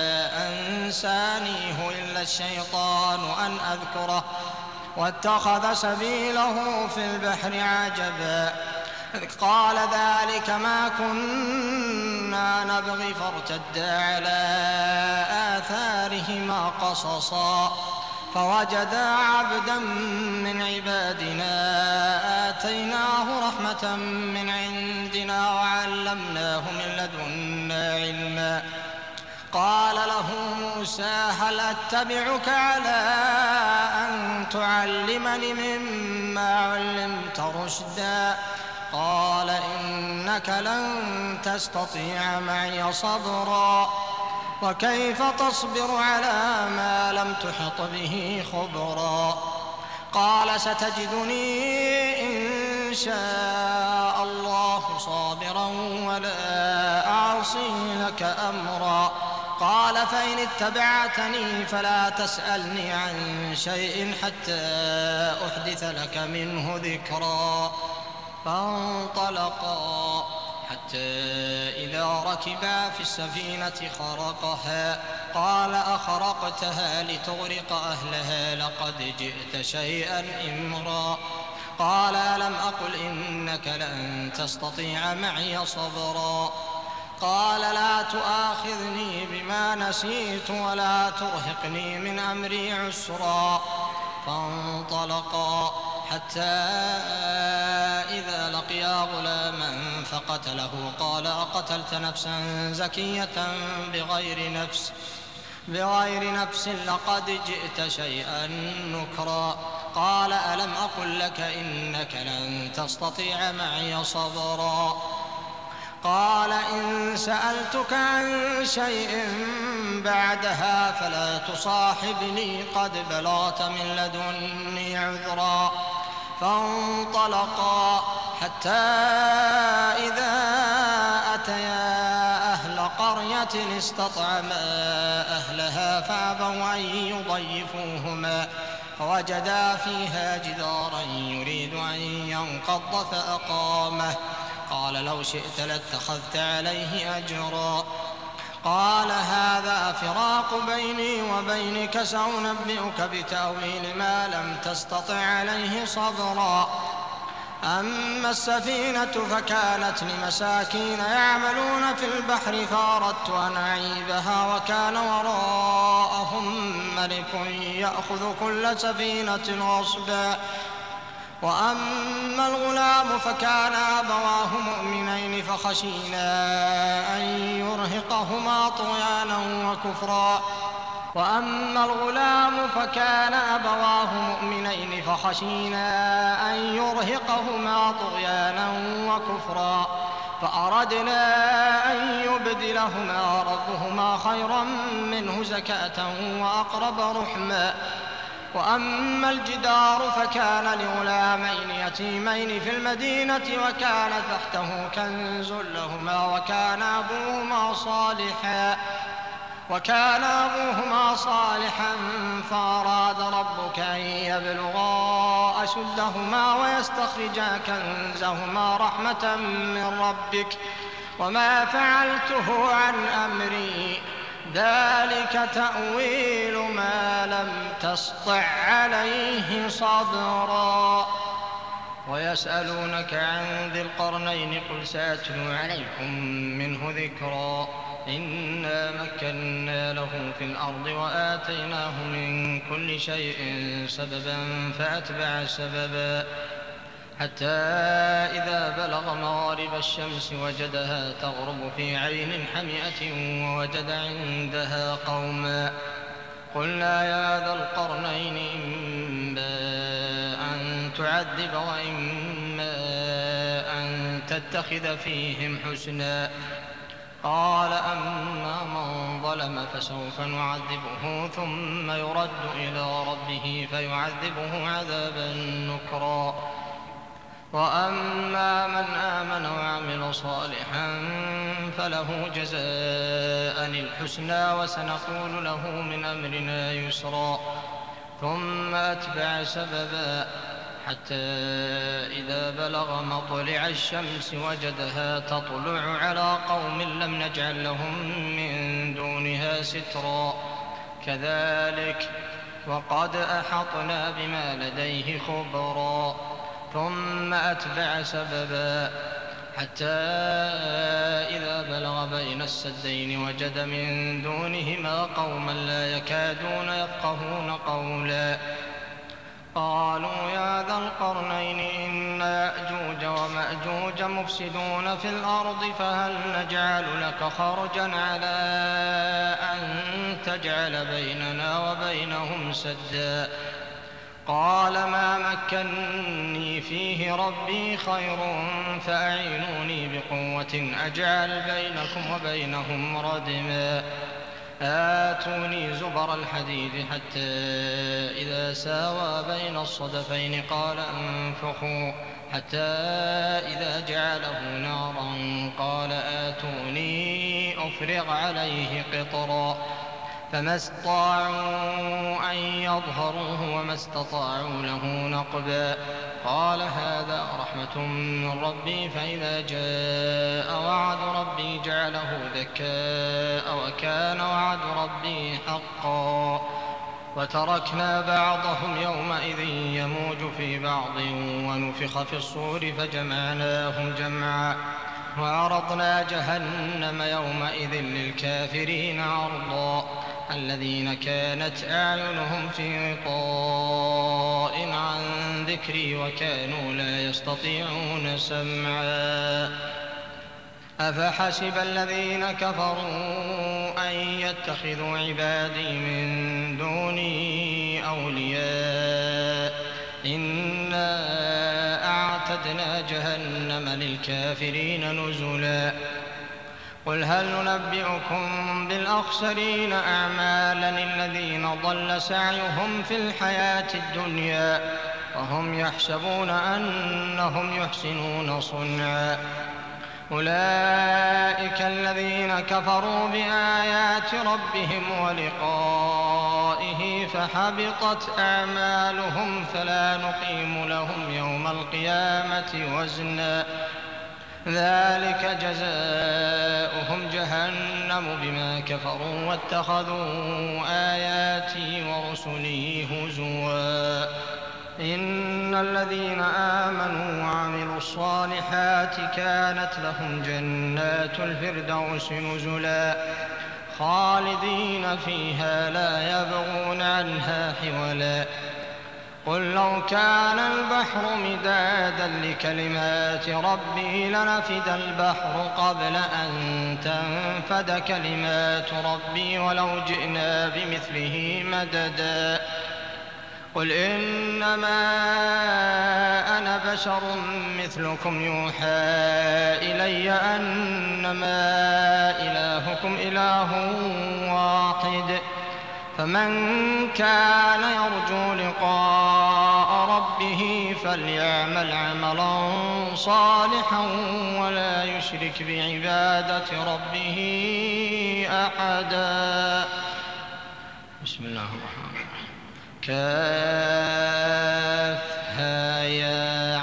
Speaker 1: أنسانيه إلا الشيطان أن أذكره واتخذ سبيله في البحر عجبا. قال ذلك ما كنا نبغي فارتدا على آثارهما قصصا فوجدا عبدا من عبادنا آتيناه رحمة من عندنا وعلمناه من لدنا علما. قال له موسى هل أتبعك على أن تعلمني مما علمت رشدا. قال إنك لن تستطيع معي صبرا وكيف تصبر على ما لم تحط به خبرا. قال ستجدني إن شاء الله صابرا ولا أعصي لك أمرا. قال فإن اتبعتني فلا تسألني عن شيء حتى أحدث لك منه ذكرا. فانطلقا حتى إذا ركبا في السفينة خرقها قال أخرقتها لتغرق أهلها لقد جئت شيئا إمرا. قال ألم أقل إنك لن تستطيع معي صبرا. قال لا تؤاخذني بما نسيت ولا ترهقني من أمري عسرا. فانطلقا حتى إذا لقيا غلاما فقتله قال أقتلت نفسا زكية بغير نفس لقد جئت شيئا نكرا. قال ألم أقل لك إنك لن تستطيع معي صبرا. قال إن سألتك عن شيء بعدها فلا تصاحبني قد بلغت من لدني عذرا. فانطلقا حتى إذا أتيا أهل قرية استطعما أهلها فأبوا أن يضيفوهما فوجدا فيها جدارا يريد أن ينقض فأقامه. قال لو شئت لاتخذت عليه أجرا. قال هذا فراق بيني وبينك سأنبئك بتأويل ما لم تستطع عليه صبرا. أما السفينة فكانت لمساكين يعملون في البحر فأردت أن أعيبها وكان وراءهم ملك يأخذ كل سفينة غصبا. وأما الغلام فكان أبواه مؤمنين فخشينا أن يرهقهما طغيانا وكفرا. فأردنا أن يبدلهما ربهما خيرا منه زكاة وأقرب رحما. وأما الجدار فكان لغلامين يتيمين في المدينة وكان تحته كنز لهما وكان أبوهما صالحا فأراد ربك أن يبلغا أشدهما ويستخرجا كنزهما رحمة من ربك وما فعلته عن أمري ذلك تأويل ما لم تسطع عليه صبرا. ويسألونك عن ذي القرنين قل سأتلو عليكم منه ذكرا. إنا مكنا له في الأرض وآتيناه من كل شيء سببا فأتبع سببا حتى إذا بلغ مغارب الشمس وجدها تغرب في عين حمئة ووجد عندها قوما. قلنا يا ذا القرنين إما أن تعذب وإما أن تتخذ فيهم حسنا. قال أما من ظلم فسوف نعذبه ثم يرد إلى ربه فيعذبه عذابا نكرا. وأما من آمن وعمل صالحا فله جزاء الحسنى وسنقول له من أمرنا يسرا. ثم أتبع سببا حتى إذا بلغ مطلع الشمس وجدها تطلع على قوم لم نجعل لهم من دونها سترا. كذلك وقد أحطنا بما لديه خبرا. ثم أتبع سببا حتى إذا بلغ بين السدين وجد من دونهما قوما لا يكادون يفقهون قولا. قالوا يا ذا القرنين إن يأجوج ومأجوج مفسدون في الأرض فهل نجعل لك خرجا على أن تجعل بيننا وبينهم سدا. قال ما مكني فيه ربي خير فأعينوني بقوة أجعل بينكم وبينهم ردما. آتوني زبر الحديد حتى إذا ساوى بين الصدفين قال انفخوا حتى إذا جعله نارا قال آتوني أفرغ عليه قطرا. فما استطاعوا أن يظهروه وما استطاعوا له نقبا. قال هذا رحمة من ربي فإذا جاء وعد ربي جعله دكاء وكان وعد ربي حقا. وتركنا بعضهم يومئذ يموج في بعض ونفخ في الصور فجمعناهم جمعا. وعرضنا جهنم يومئذ للكافرين عرضا الذين كانت أعينهم في غطاء عن ذكري وكانوا لا يستطيعون سمعا أفحسب الذين كفروا أن يتخذوا عبادي من دوني أولياء إنا أعتدنا جهنم للكافرين نزلا قل هل ننبئكم بالأخسرين أعمالا الذين ضل سعيهم في الحياة الدنيا وهم يحسبون أنهم يحسنون صنعا أولئك الذين كفروا بآيات ربهم ولقائه فحبطت أعمالهم فلا نقيم لهم يوم القيامة وزنا ذلك جزاؤهم جهنم بما كفروا واتخذوا آياتي ورسلي هزوا إن الذين آمنوا وعملوا الصالحات كانت لهم جنات الفردوس نزلا خالدين فيها لا يبغون عنها حولا قل لو كان البحر مدادا لكلمات ربي لنفد البحر قبل أن تنفد كلمات ربي ولو جئنا بمثله مددا قل إنما أنا بشر مثلكم يوحى إلي أنما إلهكم إله واحد فمن كان يرجو لقاء ربه فليعمل عملا صالحا ولا يشرك بعبادة ربه أحدا بسم الله الرحمن الرحيم كافها يا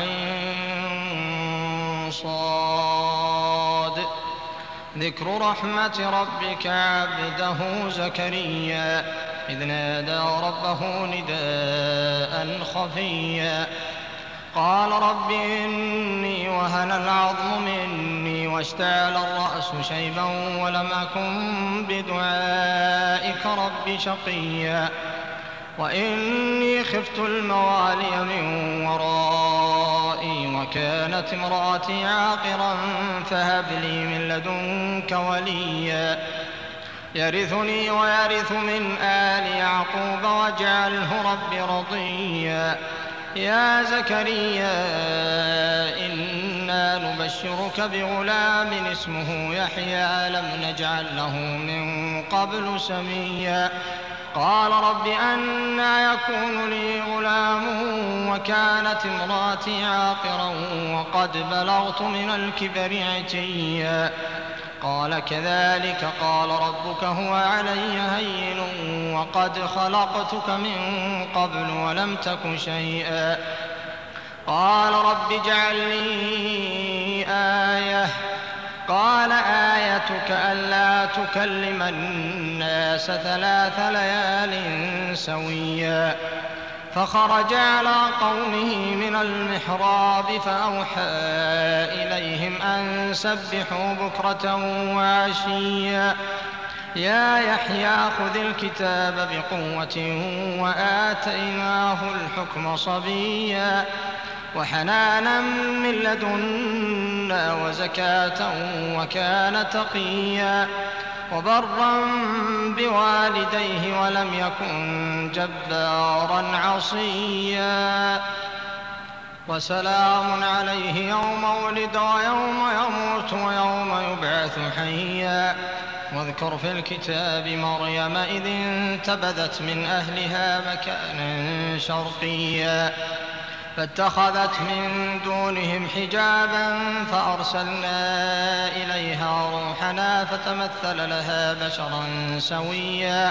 Speaker 1: عين صاد ذكر رحمة ربك عبده زكريا إذ نادى ربه نداء خفيا قال رب إني وهن العظم مني واشتعل الرأس شيبا ولم أكن بدعائك رب شقيا وإني خفت الموالي من ورائي وكانت امرأتي عاقرا فهب لي من لدنك وليا يرثني ويرث من آل يعقوب واجعله رب رضيا يا زكريا إنا نبشرك بغلام اسمه يحيى لم نجعل له من قبل سميا قال رب أنى يكون لي غلام وكانت امرأتي عاقرا وقد بلغت من الكبر عتيا قال كذلك قال ربك هو علي هين وقد خلقتك من قبل ولم تك شيئا قال رب اجعل لي آية قال آيتك ألا تكلم الناس 3 ليال سويا فخرج على قومه من المحراب فأوحى إليهم أن سبحوا بكرة وعشيا يا يحيى خذ الكتاب بقوة وآتيناه الحكم صبيا وحنانا من لدنا وزكاة وكان تقيا وبرا بوالديه ولم يكن جبارا عصيا وسلام عليه يوم ولد ويوم يموت ويوم يبعث حيا واذكر في الكتاب مريم إذ انتبذت من أهلها مكانا شرقيا فاتخذت من دونهم حجابا فأرسلنا إليها روحنا فتمثل لها بشرا سويا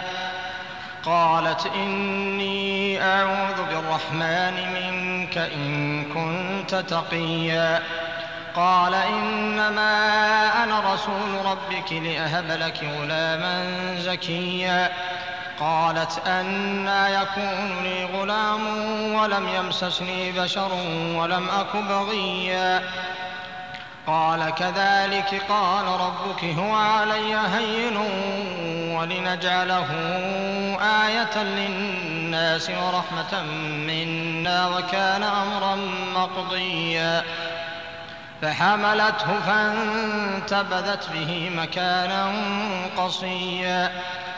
Speaker 1: قالت إني أعوذ بالرحمن منك إن كنت تقيا قال إنما أنا رسول ربك لأهب لك غلاما زكيا قالت أنى يكون لي غلام ولم يمسسني بشر ولم أك بغيا قال كذلك قال ربك هو علي هين ولنجعله آية للناس ورحمة منا وكان أمرا مقضيا فحملته فانتبذت به مكانا قصيا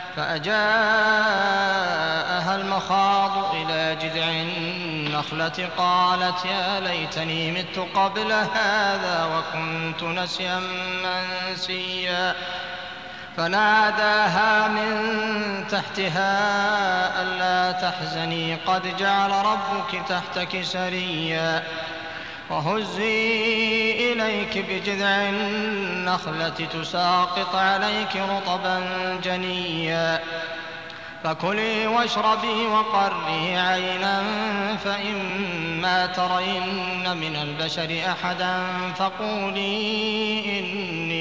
Speaker 1: فأجاءها المخاض إلى جذع النخلة قالت يا ليتني مت قبل هذا وكنت نسيا منسيا فناداها من تحتها ألا تحزني قد جعل ربك تحتك سريا وهزي إليك بجذع النخلة تساقط عليك رطبا جنيا فكلي واشربي وقري عينا فإما ترين من البشر أحدا فقولي إني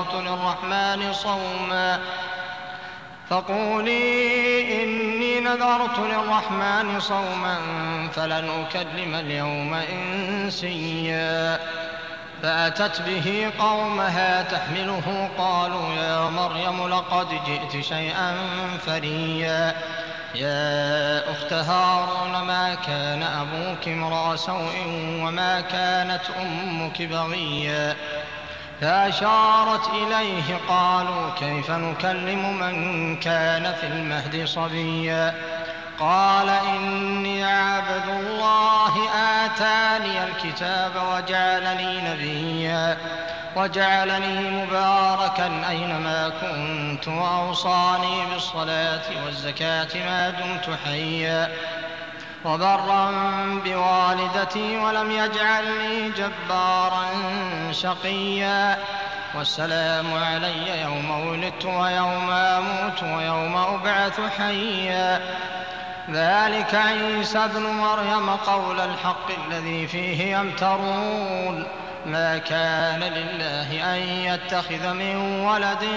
Speaker 1: نذرت للرحمن صوما فلن أكلم اليوم إنسيا فأتت به قومها تحمله قالوا يا مريم لقد جئت شيئا فريا يا أخت هارون ما كان أبوك امرأ سوء وما كانت أمك بغيا فأشارت إليه قالوا كيف نكلم من كان في المهد صبيا قال إني عبد الله آتاني الكتاب وجعلني نبيا وجعلني مباركا أينما كنت وأوصاني بالصلاة والزكاة ما دمت حيا وبرا بوالدتي ولم يجعلني جبارا شقيا والسلام علي يوم ولدت ويوم أموت ويوم أبعث حيا ذلك عيسى ابن مريم قول الحق الذي فيه يمترون ما كان لله أن يتخذ من ولد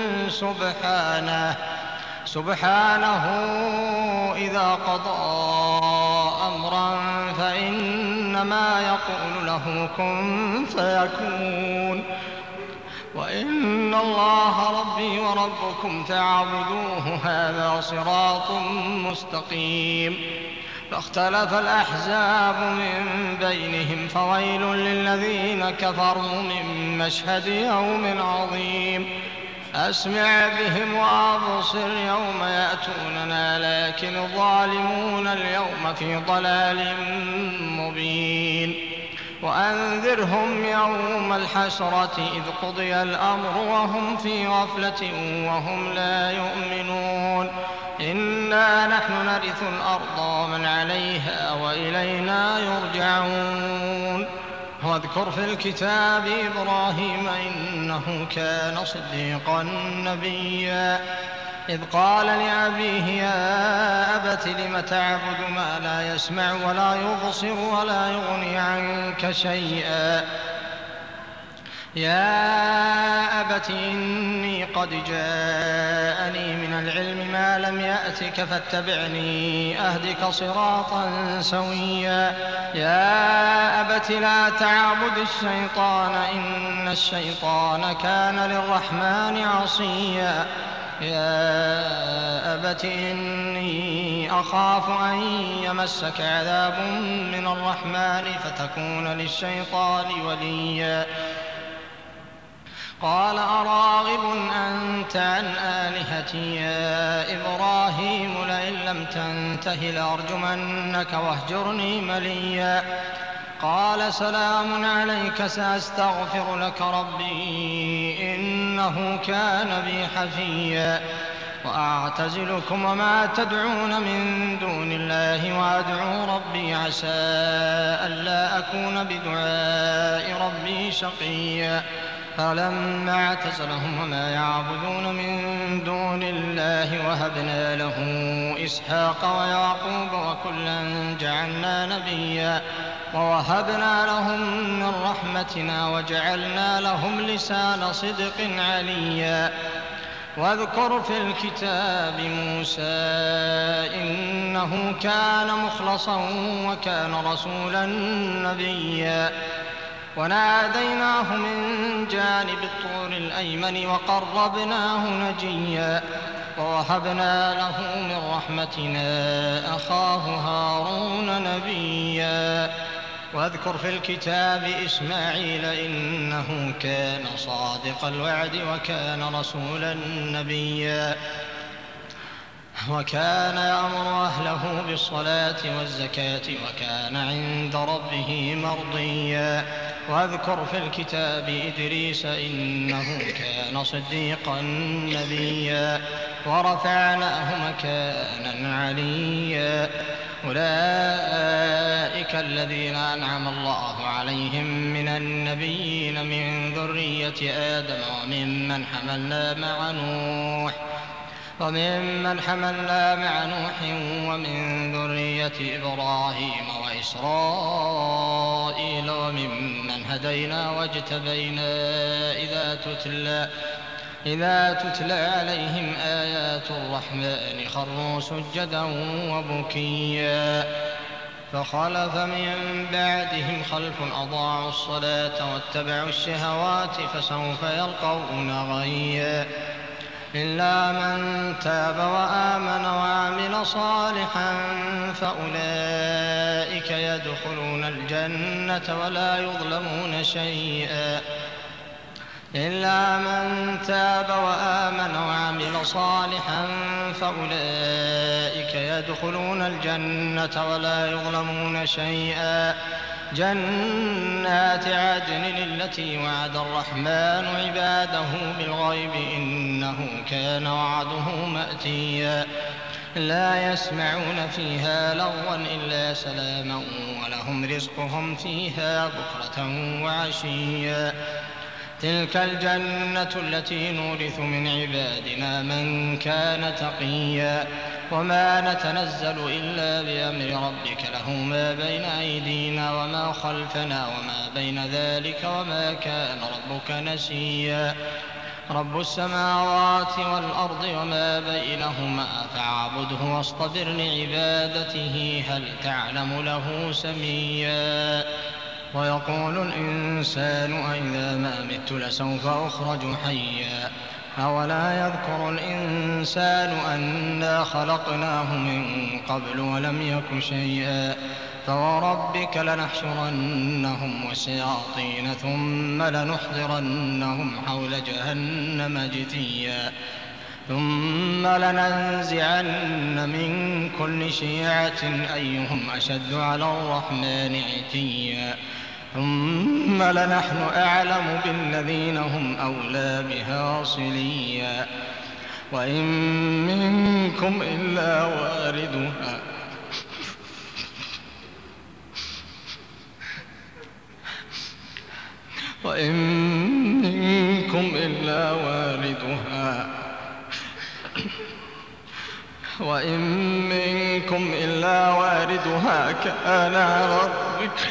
Speaker 1: سبحانه إذا قضى أمرا فإنما يقول له كن فيكون وإن الله ربي وربكم فاعبدوه هذا صراط مستقيم فاختلف الأحزاب من بينهم فويل للذين كفروا من مشهد يوم عظيم أسمع بهم وأبصر يوم يأتوننا لكن الظالمون اليوم في ضلال مبين وأنذرهم يوم الحسرة إذ قضي الأمر وهم في غفلة وهم لا يؤمنون إنا نحن نرث الأرض ومن عليها وإلينا يرجعون واذكر في الكتاب إبراهيم إنه كان صديقا نبيا إذ قال لأبيه يا أبت لم تعبد ما لا يسمع ولا يبصر ولا يغني عنك شيئا يا أبت إني قد جاءني من العلم ما لم يأتك فاتبعني أهدك صراطا سويا يا أبت لا تعبد الشيطان إن الشيطان كان للرحمن عصيا يا أبت إني أخاف أن يمسك عذاب من الرحمن فتكون للشيطان وليا قال أراغب أنت عن آلهتي يا إبراهيم لئن لم تنته لأرجمنك واهجرني مليا قال سلام عليك سأستغفر لك ربي إنه كان بي حفيا وأعتزلكم وما تدعون من دون الله وأدعو ربي عسى ألا أكون بدعاء ربي شقيا فلما اعتزلهم وما يعبدون من دون الله وهبنا له إسحاق ويعقوب وكلا جعلنا نبيا ووهبنا لهم من رحمتنا وجعلنا لهم لسان صدق عليا واذكر في الكتاب موسى إنه كان مخلصا وكان رسولا نبيا وناديناه من جانب الطور الأيمن وقربناه نجيا ووهبنا له من رحمتنا أخاه هارون نبيا واذكر في الكتاب إسماعيل إنه كان صادق الوعد وكان رسولا نبيا وكان يأمر أهله بالصلاة والزكاة وكان عند ربه مرضيا واذكر في الكتاب إدريس إنه كان صديقا نبيا ورفعناه مكانا عليا أولئك الذين أنعم الله عليهم من النبيين من ذرية آدم وممن حملنا مع نوح ومن ذرية إبراهيم وإسرائيل وممن هدينا واجتبينا إذا تتلى عليهم آيات الرحمن خروا سجدا وبكيا فخلف من بعدهم خلف أضاعوا الصلاة واتبعوا الشهوات فسوف يلقون غيا إلا من تاب وآمن وعمل صالحا فأولئك يدخلون الجنة ولا يظلمون شيئا إلا من تاب وآمن وعمل صالحا فأولئك يدخلون الجنة ولا يظلمون شيئا جنات عدن التي وعد الرحمن عباده بالغيب إنه كان وعده مأتيا لا يسمعون فيها لغوا إلا سلاما ولهم رزقهم فيها بكرة وعشيا تلك الجنة التي نورث من عبادنا من كان تقيا وما نتنزل إلا بأمر ربك له ما بين أيدينا وما خلفنا وما بين ذلك وما كان ربك نسيا رب السماوات والأرض وما بينهما فاعبده واصطبر لعبادته هل تعلم له سميا ويقول الإنسان أئذا ما مت لسوف أخرج حيا أولا يذكر الإنسان أنا خلقناه من قبل ولم يك شيئا فوربك لنحشرنهم والشياطين ثم لنحضرنهم حول جهنم جثيا ثم لننزعن من كل شيعة أيهم أشد على الرحمن عتيا ثم لنحن أعلم بالذين هم أولى بها صليا وإن منكم إلا واردها كان على ربك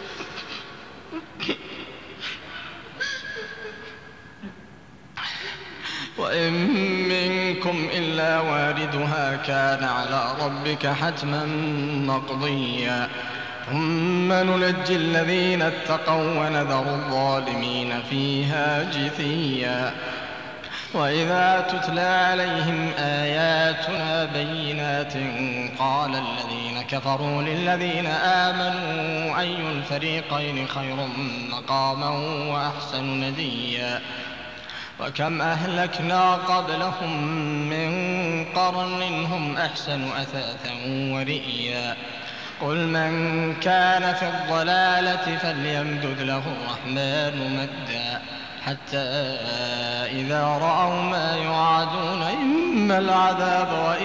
Speaker 1: وإن منكم إلا واردها كان على ربك حتما مقضيا ثم ننجي الذين اتقوا ونذر الظالمين فيها جثيا وإذا تتلى عليهم آياتنا بينات قال الذين كفروا للذين آمنوا أي الفريقين خير مقاما وأحسن نديا وكم أهلكنا قبلهم من قرن هم أحسن أثاثا ورئيا قل من كان في الضلالة فليمدد له الرحمن مدا حتى إذا رأوا ما يوعدون إما العذاب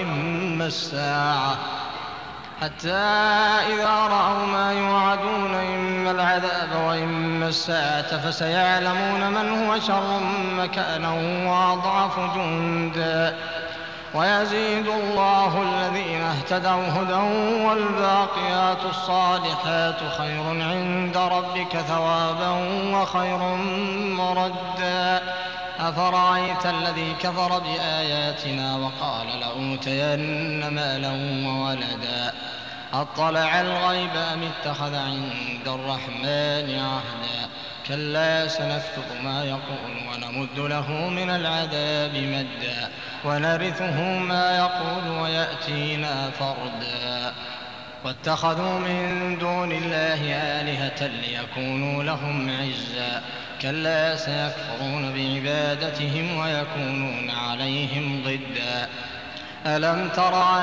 Speaker 1: وإما الساعة فسيعلمون من هو شر مكانا وأضعف جندا ويزيد الله الذين اهتدوا هدى والباقيات الصالحات خير عند ربك ثوابا وخير مردا أفرأيت الذي كفر بآياتنا وقال لأوتين مالا وولدا أطلع الغيب أم اتخذ عند الرحمن عهدا كلا سنكتب ما يقول ونمد له من العذاب مدا ونرثه ما يقول ويأتينا فردا واتخذوا من دون الله آلهة ليكونوا لهم عزا كلا سيكفرون بعبادتهم ويكونون عليهم ضدا ألم تر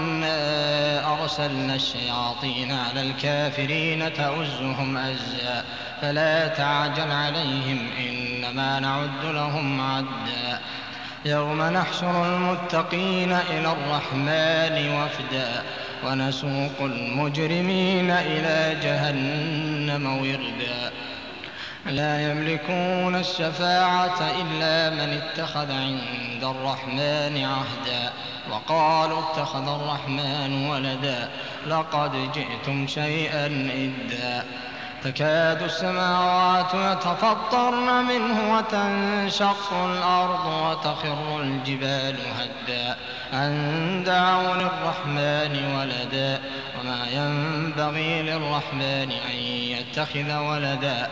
Speaker 1: أنا أرسلنا الشياطين على الكافرين تؤزهم أزا فلا تعجل عليهم إنما نعد لهم عدا يوم نحشر المتقين إلى الرحمن وفدا ونسوق المجرمين إلى جهنم وردا لا يملكون الشفاعة إلا من اتخذ عند الرحمن عهدا وقالوا اتخذ الرحمن ولدا لقد جئتم شيئا إدا تكاد السماوات يتفطرن منه وتنشق الأرض وتخر الجبال هدا أن دعوا للرحمن ولدا وما ينبغي للرحمن أن يتخذ ولدا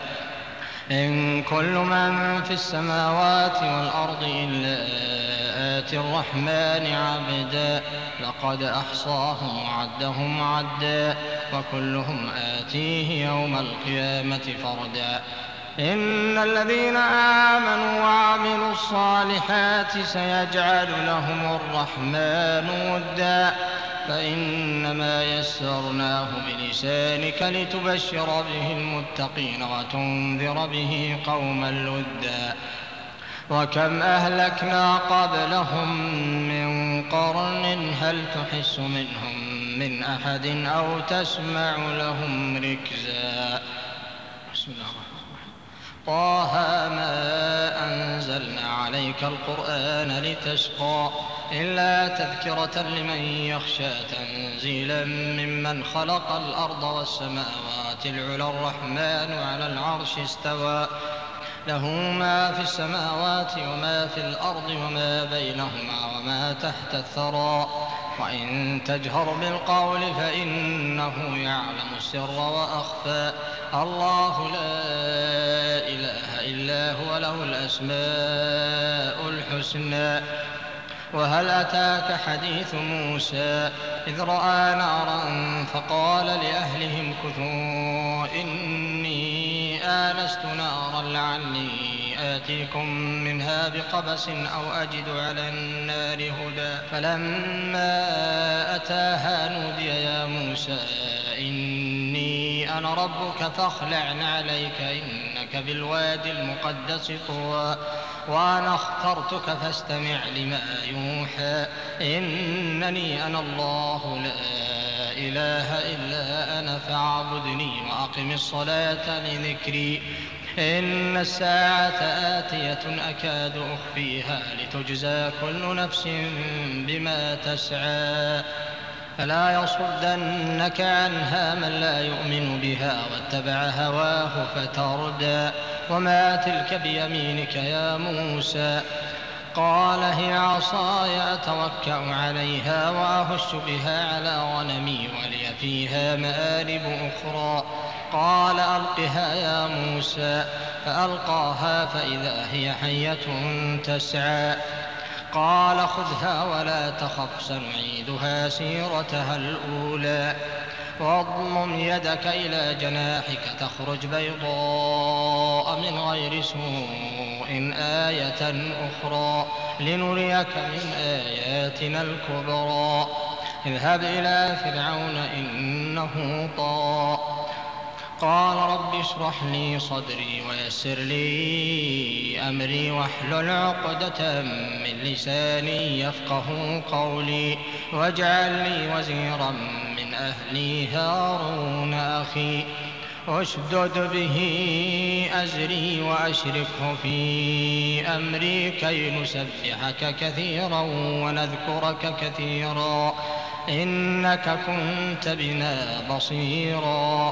Speaker 1: إن كل من في السماوات والأرض إلا آتي الرحمن عبدا لقد أحصاهم وعدهم عدا وكلهم آتيه يوم القيامة فردا إن الذين آمنوا وعملوا الصالحات سيجعل لهم الرحمن ودا فإنما يسرناه بلسانك لتبشر به المتقين وتنذر به قوما لدا وكم أهلكنا قبلهم من قرن هل تحس منهم من أحد أو تسمع لهم ركزا بسم الله الرحمن الرحيم طه ما أنزلنا عليك القرآن لتشقى إلا تذكرة لمن يخشى تنزيلا ممن خلق الأرض والسماوات العلى الرحمن على العرش استوى له ما في السماوات وما في الأرض وما بينهما وما تحت الثرى وإن تجهر بالقول فإنه يعلم السر وأخفى الله لا إله إلا هو له الأسماء الحسنى وهل أتاك حديث موسى إذ رأى نارا فقال لأهلهم كثوا إني آنست نارا لعلي آتيكم منها بقبس أو أجد على النار هدى فلما أتاها نودي يا موسى إني أنا ربك فاخلع عليك إنك بالواد المقدس طوى وأنا اخترتك فاستمع لما يوحى إنني أنا الله لا إله إلا أنا فاعبدني وأقم الصلاة لذكري إن الساعة آتية أكاد أخفيها لتجزى كل نفس بما تسعى فلا يصدنك عنها من لا يؤمن بها واتبع هواه فتردى وما تلك بيمينك يا موسى قال هي عصاي أتوكأ عليها وأهش بها على غنمي ولي فيها مآرب أخرى قال ألقها يا موسى فألقاها فإذا هي حية تسعى قال خذها ولا تخف سنعيدها سيرتها الأولى واضمم يدك إلى جناحك تخرج بيضاء من غير سوء آية أخرى لنريك من آياتنا الكبرى اذهب إلى فرعون إنه طغى قال رب اشرح لي صدري ويسر لي أمري واحلل عقدة من لساني يفقه قولي واجعل لي وزيرا من أهلي هارون أخي اشدد به أزري وأشركه في أمري كي نسبحك كثيرا ونذكرك كثيرا إنك كنت بنا بصيرا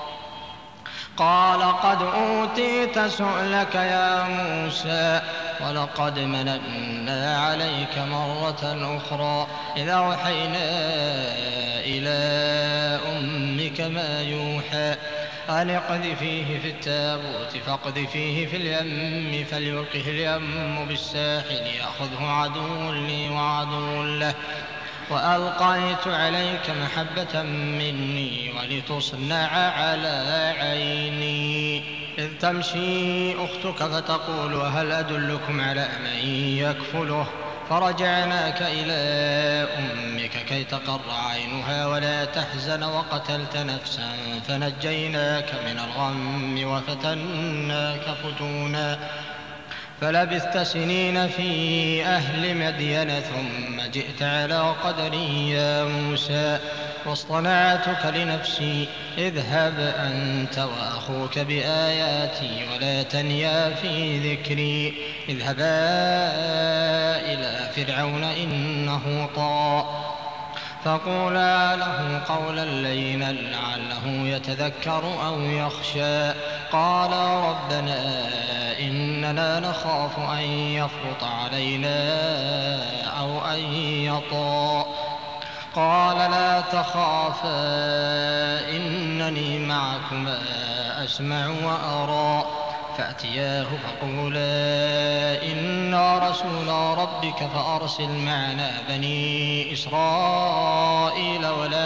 Speaker 1: قال قد أوتيت سؤلك يا موسى ولقد مننا عليك مرة أخرى إذا أوحينا إلى أمك ما يوحى أن اقذفيه في التابوت فاقذفيه في اليم فليلقه اليم بالساحل يأخذه عدو لي وعدو له وألقيت عليك محبة مني ولتصنع على عيني إذ تمشي أختك فتقول هل أدلكم على من يكفله فرجعناك إلى أمك كي تقر عينها ولا تحزن وقتلت نفسا فنجيناك من الغم وفتناك فتونا فلبثت سنين في أهل مدين ثم جئت على قدري يا موسى واصطنعتك لنفسي اذهب أنت وأخوك بآياتي ولا تنيا في ذكري اذهبا إلى فرعون إنه طغى فقولا له قولا لينا لعله يتذكر أو يخشى قالا ربنا إننا نخاف أن يفرط علينا أو أن يطغى قال لا تخافا إنني معكما أسمع وأرى فأتياه فقولا إنا رسولا ربك فأرسل معنا بني إسرائيل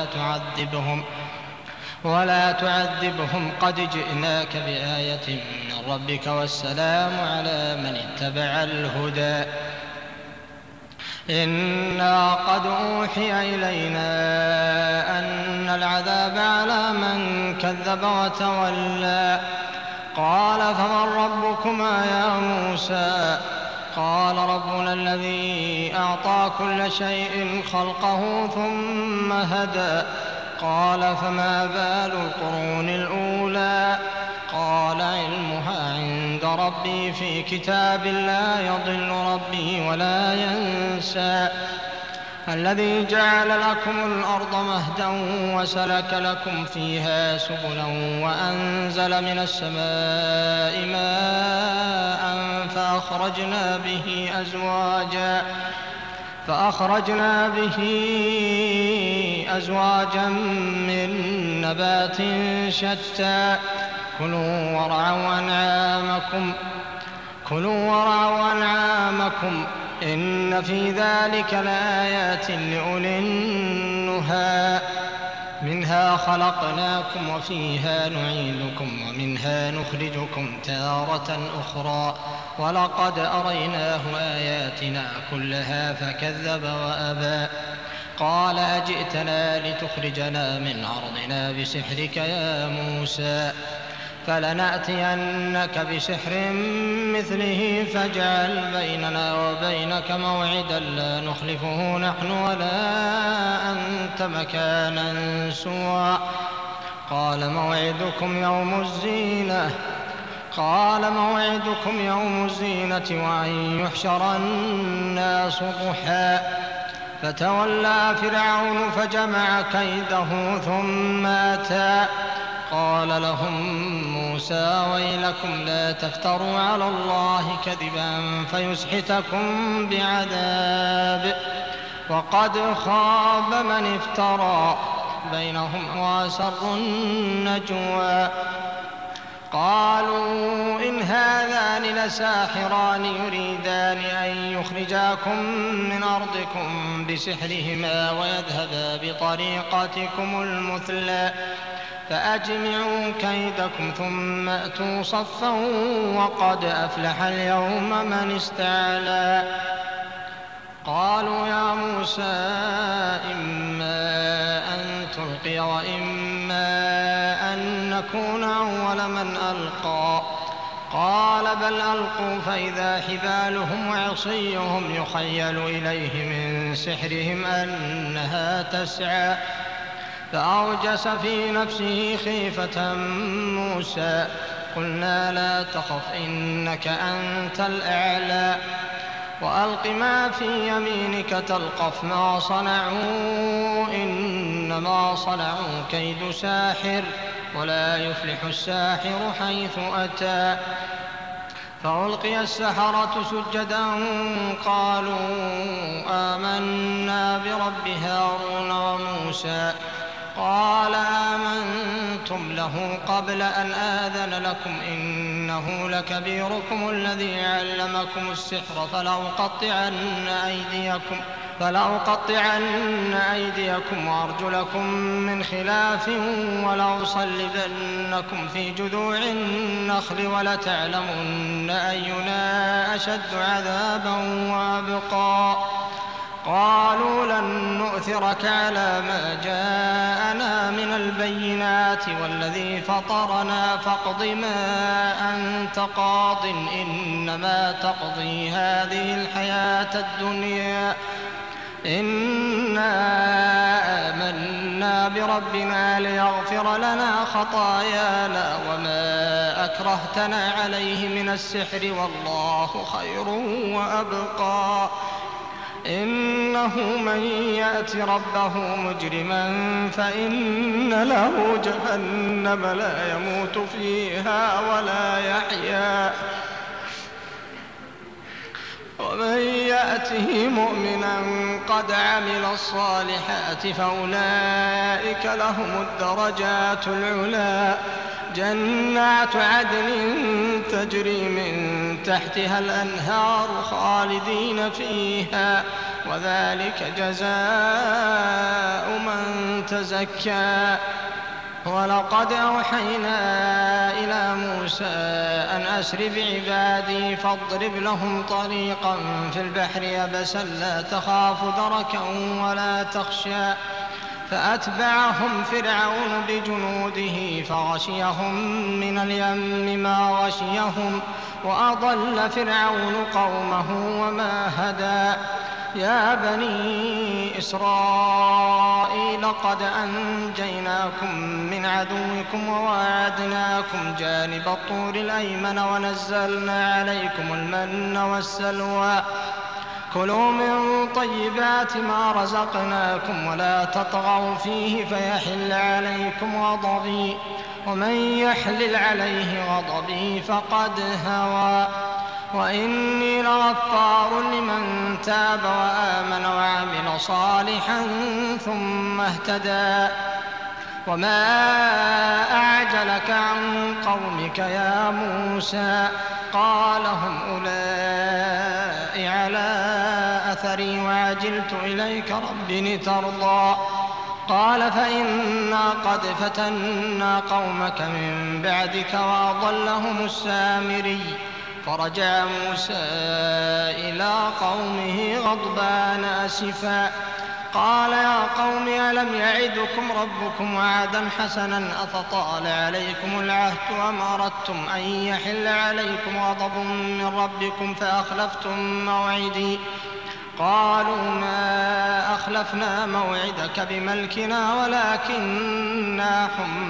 Speaker 1: ولا تعذبهم قد جئناك بآية من ربك والسلام على من اتبع الهدى إنا قد أوحي إلينا أن العذاب على من كذب وتولى قال فمن ربكما يا موسى قال ربنا الذي أعطى كل شيء خلقه ثم هدى قال فما بال القرون الأولى قال علمها عند ربي في كتاب لا يضل ربي ولا ينسى الذي جعل لكم الأرض مهدا وسلك لكم فيها سبلا وأنزل من السماء ماء فأخرجنا به أزواجا من نبات شتى كلوا وارعوا أنعامكم إن في ذلك لآيات لأولي النهى منها خلقناكم وفيها نعيدكم ومنها نخرجكم تارة أخرى ولقد أريناه آياتنا كلها فكذب وأبى قال أجئتنا لتخرجنا من أرضنا بسحرك يا موسى فلنأتينك بسحر مثله فاجعل بيننا وبينك موعدا لا نخلفه نحن ولا أنت مكانا سوى قال موعدكم يوم الزينة وأن يحشر الناس ضحى فتولى فرعون فجمع كيده ثم أتى قال لهم موسى ويلكم لا تفتروا على الله كذبا فيسحتكم بعذاب وقد خاب من افترى بينهم وأسروا النجوى قالوا إن هذان لساحران يريدان أن يخرجاكم من أرضكم بسحرهما ويذهبا بطريقتكم المثلى فأجمعوا كيدكم ثم أتوا صفا وقد أفلح اليوم من استعلى قالوا يا موسى إما أن تلقي وإما أن نكون أول من ألقى قال بل ألقوا فإذا حبالهم وعصيهم يخيل إليه من سحرهم أنها تسعى فأوجس في نفسه خيفة موسى قلنا لا تخف إنك أنت الأعلى وألق ما في يمينك تلقف ما صنعوا إنما صنعوا كيد ساحر ولا يفلح الساحر حيث أتى فألقي السحرة سجدا قالوا آمنا برب هارون وموسى قال آمنتم له قبل أن آذن لكم إنه لكبيركم الذي علمكم السحر فلأقطعن أيديكم وأرجلكم من خلاف ولأصلبنكم في جذوع النخل ولتعلمن أينا أشد عذابا وأبقى. قالوا لن نؤثرك على ما جاءنا من البينات والذي فطرنا فاقض ما أنت قاض إنما تقضي هذه الحياة الدنيا إنا آمنا بربنا ليغفر لنا خطايانا وما أكرهتنا عليه من السحر والله خير وأبقى. إنه من يأت ربه مجرما فإن له جهنم لا يموت فيها ولا يحيا ومن يأته مؤمنا قد عمل الصالحات فأولئك لهم الدرجات العلى جنات عدن تجري من تحتها الأنهار خالدين فيها وذلك جزاء من تزكى. ولقد أوحينا إلى موسى أن أسر بعبادي فاضرب لهم طريقا في البحر يبسا لا تخاف دركا ولا تخشى فأتبعهم فرعون بجنوده فغشيهم من اليم ما غشيهم وأضل فرعون قومه وما هدى. يا بني إسرائيل قد أنجيناكم من عدوكم وواعدناكم جانب الطور الأيمن ونزلنا عليكم المن والسلوى كلوا من طيبات ما رزقناكم ولا تطغوا فيه فيحل عليكم غضبي ومن يحلل عليه غضبي فقد هوى. وإني لغفار لمن تاب وآمن وعمل صالحا ثم اهتدى. وما أعجلك عن قومك يا موسى قال هم أولئك على أثري وعجلت إليك رب لترضى. قال فإنا قد فتنا قومك من بعدك وأضلهم السامري. فرجع موسى إلى قومه غضبان أسفا قال يا قوم ألم يعدكم ربكم وعدا حسنا أفطال عليكم العهد أم أردتم أن يحل عليكم غضب من ربكم فأخلفتم موعدي. قالوا ما أخلفنا موعدك بملكنا ولكننا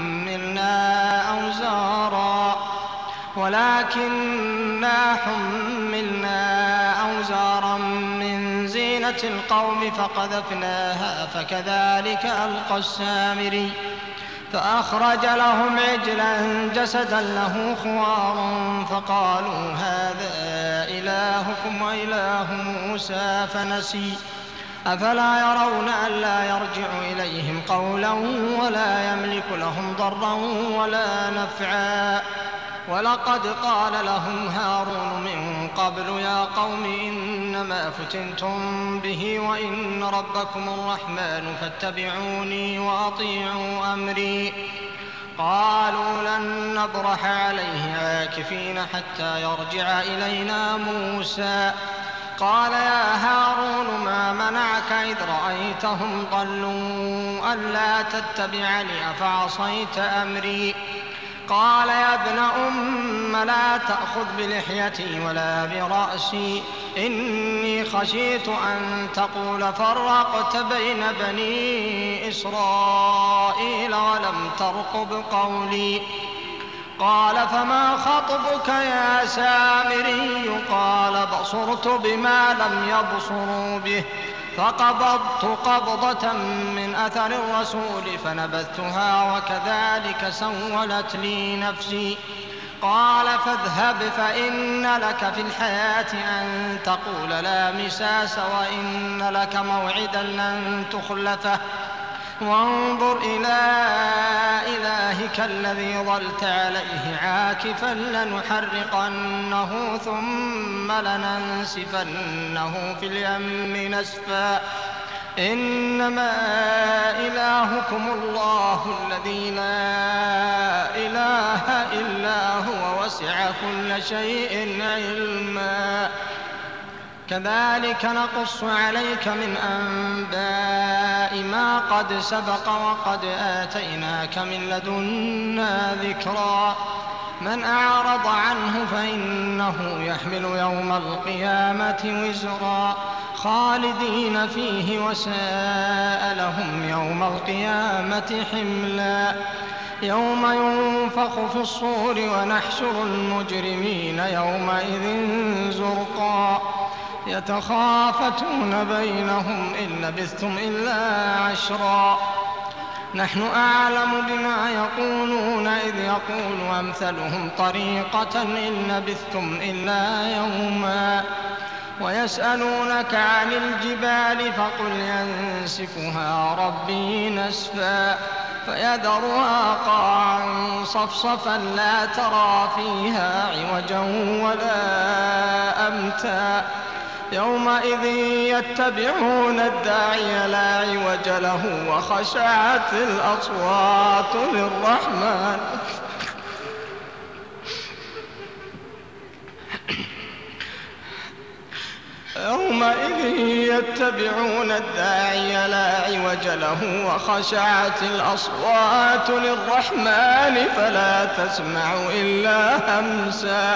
Speaker 1: حملنا أوزارا من زينة القوم فقذفناها فكذلك ألقى السامري. فأخرج لهم عجلا جسدا له خوار فقالوا هذا إلهكم وإله موسى فنسي. أفلا يرون ألا يرجع إليهم قولا ولا يملك لهم ضرا ولا نفعا. ولقد قال لهم هارون من قبل يا قوم إنما فتنتم به وإن ربكم الرحمن فاتبعوني وأطيعوا أمري. قالوا لن نبرح عليه عاكفين حتى يرجع إلينا موسى. قال يا هارون ما منعك إذ رأيتهم ضلوا ألا تتبعني أفعصيت أمري. قال يا ابن أم لا تأخذ بلحيتي ولا برأسي إني خشيت أن تقول فرقت بين بني إسرائيل ولم ترقب قولي. قال فما خطبك يا سامري. قال بصرت بما لم يبصروا به فقبضت قبضة من أثر الرسول فنبذتها وكذلك سولت لي نفسي. قال فاذهب فإن لك في الحياة أن تقول لا مساس وإن لك موعدا لن تخلفه وانظر إلى إلهك الذي ظلت عليه عاكفا لنحرقنه ثم لننسفنه في اليم نسفا إنما إلهكم الله الذي لا إله إلا هو وسع كل شيء علما كذلك نقص عليك من أنباء ما قد سبق وقد آتيناك من لدنا ذكرا من أعرض عنه فإنه يحمل يوم القيامة وزرا خالدين فيه وساء لهم يوم القيامة حملا يوم ينفخ في الصور ونحشر المجرمين يومئذ زرقا يتخافتون بينهم إن لبثتم إلا عشرا نحن أعلم بما يقولون إذ يقول أمثلهم طريقة إن لبثتم إلا يوما ويسألونك عن الجبال فقل ينسفها ربي نسفا فيذرها قاعا صفصفا لا ترى فيها عوجا ولا أمتا يومئذ يتبعون الداعي لا عوج له وخشعت الأصوات للرحمن يومئذ يتبعون الداعي لا عوج له وخشعت الأصوات للرحمن فلا تسمع إلا همسا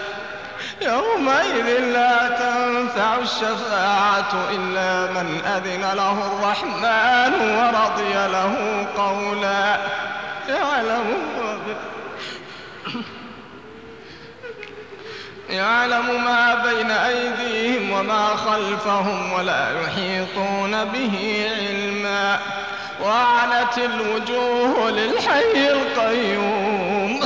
Speaker 1: يومئذ لا تنفع الشفاعة إلا من أذن له الرحمن ورضي له قولا يعلم ما بين أيديهم وما خلفهم ولا يحيطون به علما وعنت الوجوه للحي القيوم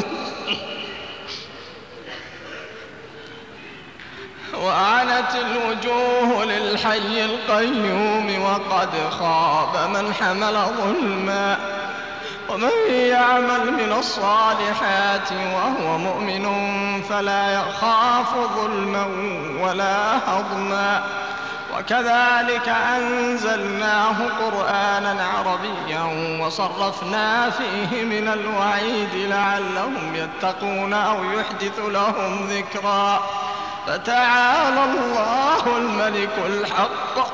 Speaker 1: وعنت الوجوه للحي القيوم وقد خاب من حمل ظلما ومن يعمل من الصالحات وهو مؤمن فلا يخاف ظلما ولا هضما وكذلك أنزلناه قرآنا عربيا وصرفنا فيه من الوعيد لعلهم يتقون أو يحدث لهم ذكرا فتعالى الله الملك الحق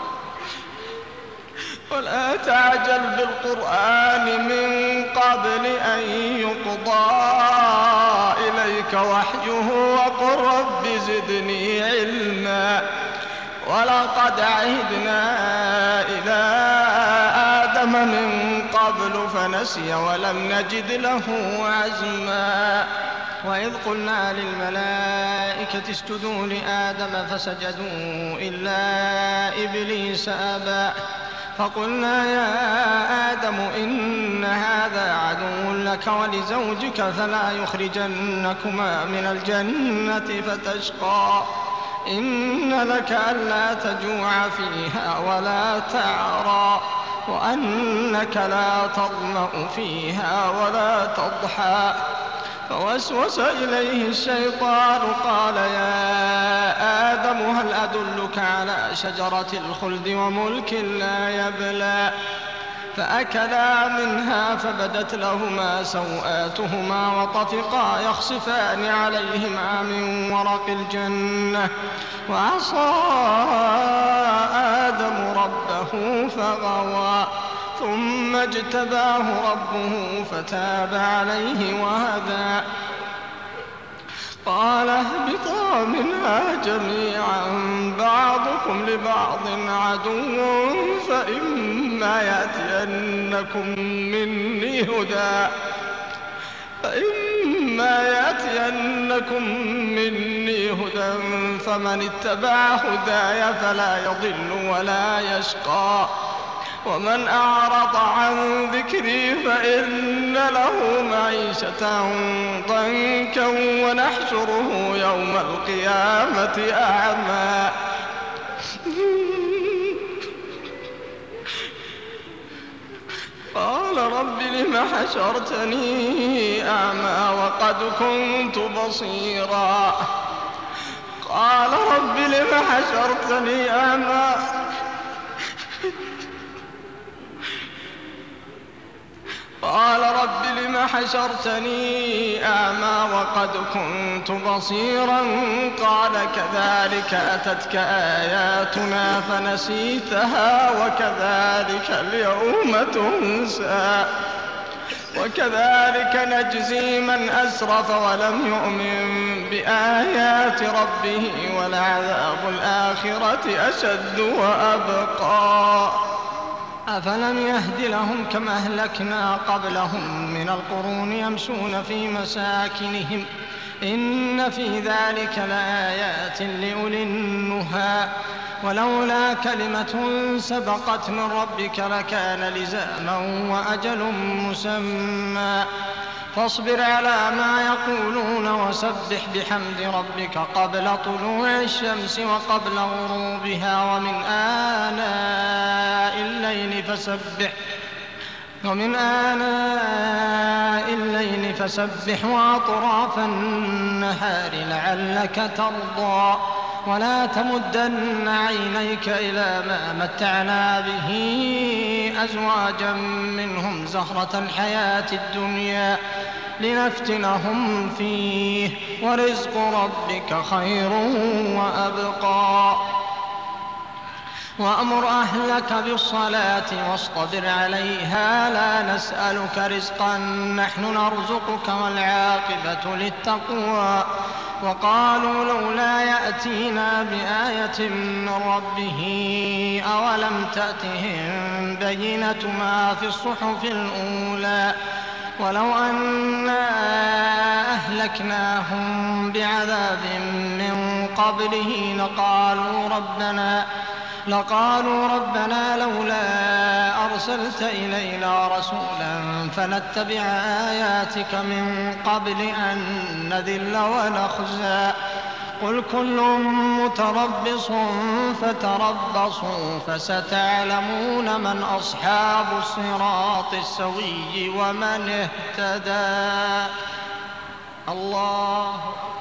Speaker 1: ولا تعجل بالقرآن من قبل أن يقضى إليك وحيه وقل رب زدني علما ولقد عهدنا إلى آدم من قبل فنسي ولم نجد له عزما وإذ قلنا للملائكة اسجدوا لآدم فسجدوا إلا إبليس أبى فقلنا يا آدم إن هذا عدو لك ولزوجك فلا يخرجنكما من الجنة فتشقى إن لك ألا تجوع فيها ولا تعرى وأنك لا تظمأ فيها ولا تضحى فوسوس إليه الشيطان قال يا آدم هل أدلك على شجرة الخلد وملك لا يبلى فأكلا منها فبدت لهما سوآتهما وطفقا يخصفان عليهما من ورق الجنة وعصى آدم ربه فغوى ثم اجتباه ربه فتاب عليه وهدى قال اهبطا منها جميعا بعضكم لبعض عدو فإما يأتينكم مني هدى فمن اتبع هداي فلا يضل ولا يشقى ومن أعرض عن ذكري فإن له معيشة ضنكا ونحشره يوم القيامة أعمى
Speaker 2: قال رب لم حشرتني أعمى وقد كنت بصيرا قال رب لم حشرتني أعمى قال رب لم حشرتني أعمى وقد كنت بصيرا قال كذلك أتتك آياتنا فنسيتها وكذلك اليوم تنسى وكذلك نجزي من أسرف ولم يؤمن بآيات ربه ولعذاب الآخرة أشد وأبقى أفلم يهد لهم كما أهلكنا قبلهم من القرون يمشون في مساكنهم إن في ذلك لآيات لأولي النهى ولولا كلمة سبقت من ربك لكان لزاما وأجل مسمى فاصبر على ما يقولون وسبح بحمد ربك قبل طلوع الشمس وقبل غروبها ومن آناء الليل فسبح وأطراف النهار لعلك ترضى ولا تمدن عينيك إلى ما متعنا به أزواجا منهم زهرة الحياة الدنيا لنفتنهم فيه ورزق ربك خير وأبقى وأمر أهلك بالصلاة واصطبر عليها لا نسألك رزقا نحن نرزقك والعاقبة للتقوى وقالوا لولا يأتينا بآية من ربه أولم تأتهم بينة ما في الصحف الأولى ولو أنا أهلكناهم بعذاب من قبله لقالوا ربنا لولا أرسلت إلينا رسولا فنتبع آياتك من قبل أن نذل ونخزى قل كل متربص فتربصوا فستعلمون من أصحاب الصراط السوي ومن اهتدى. الله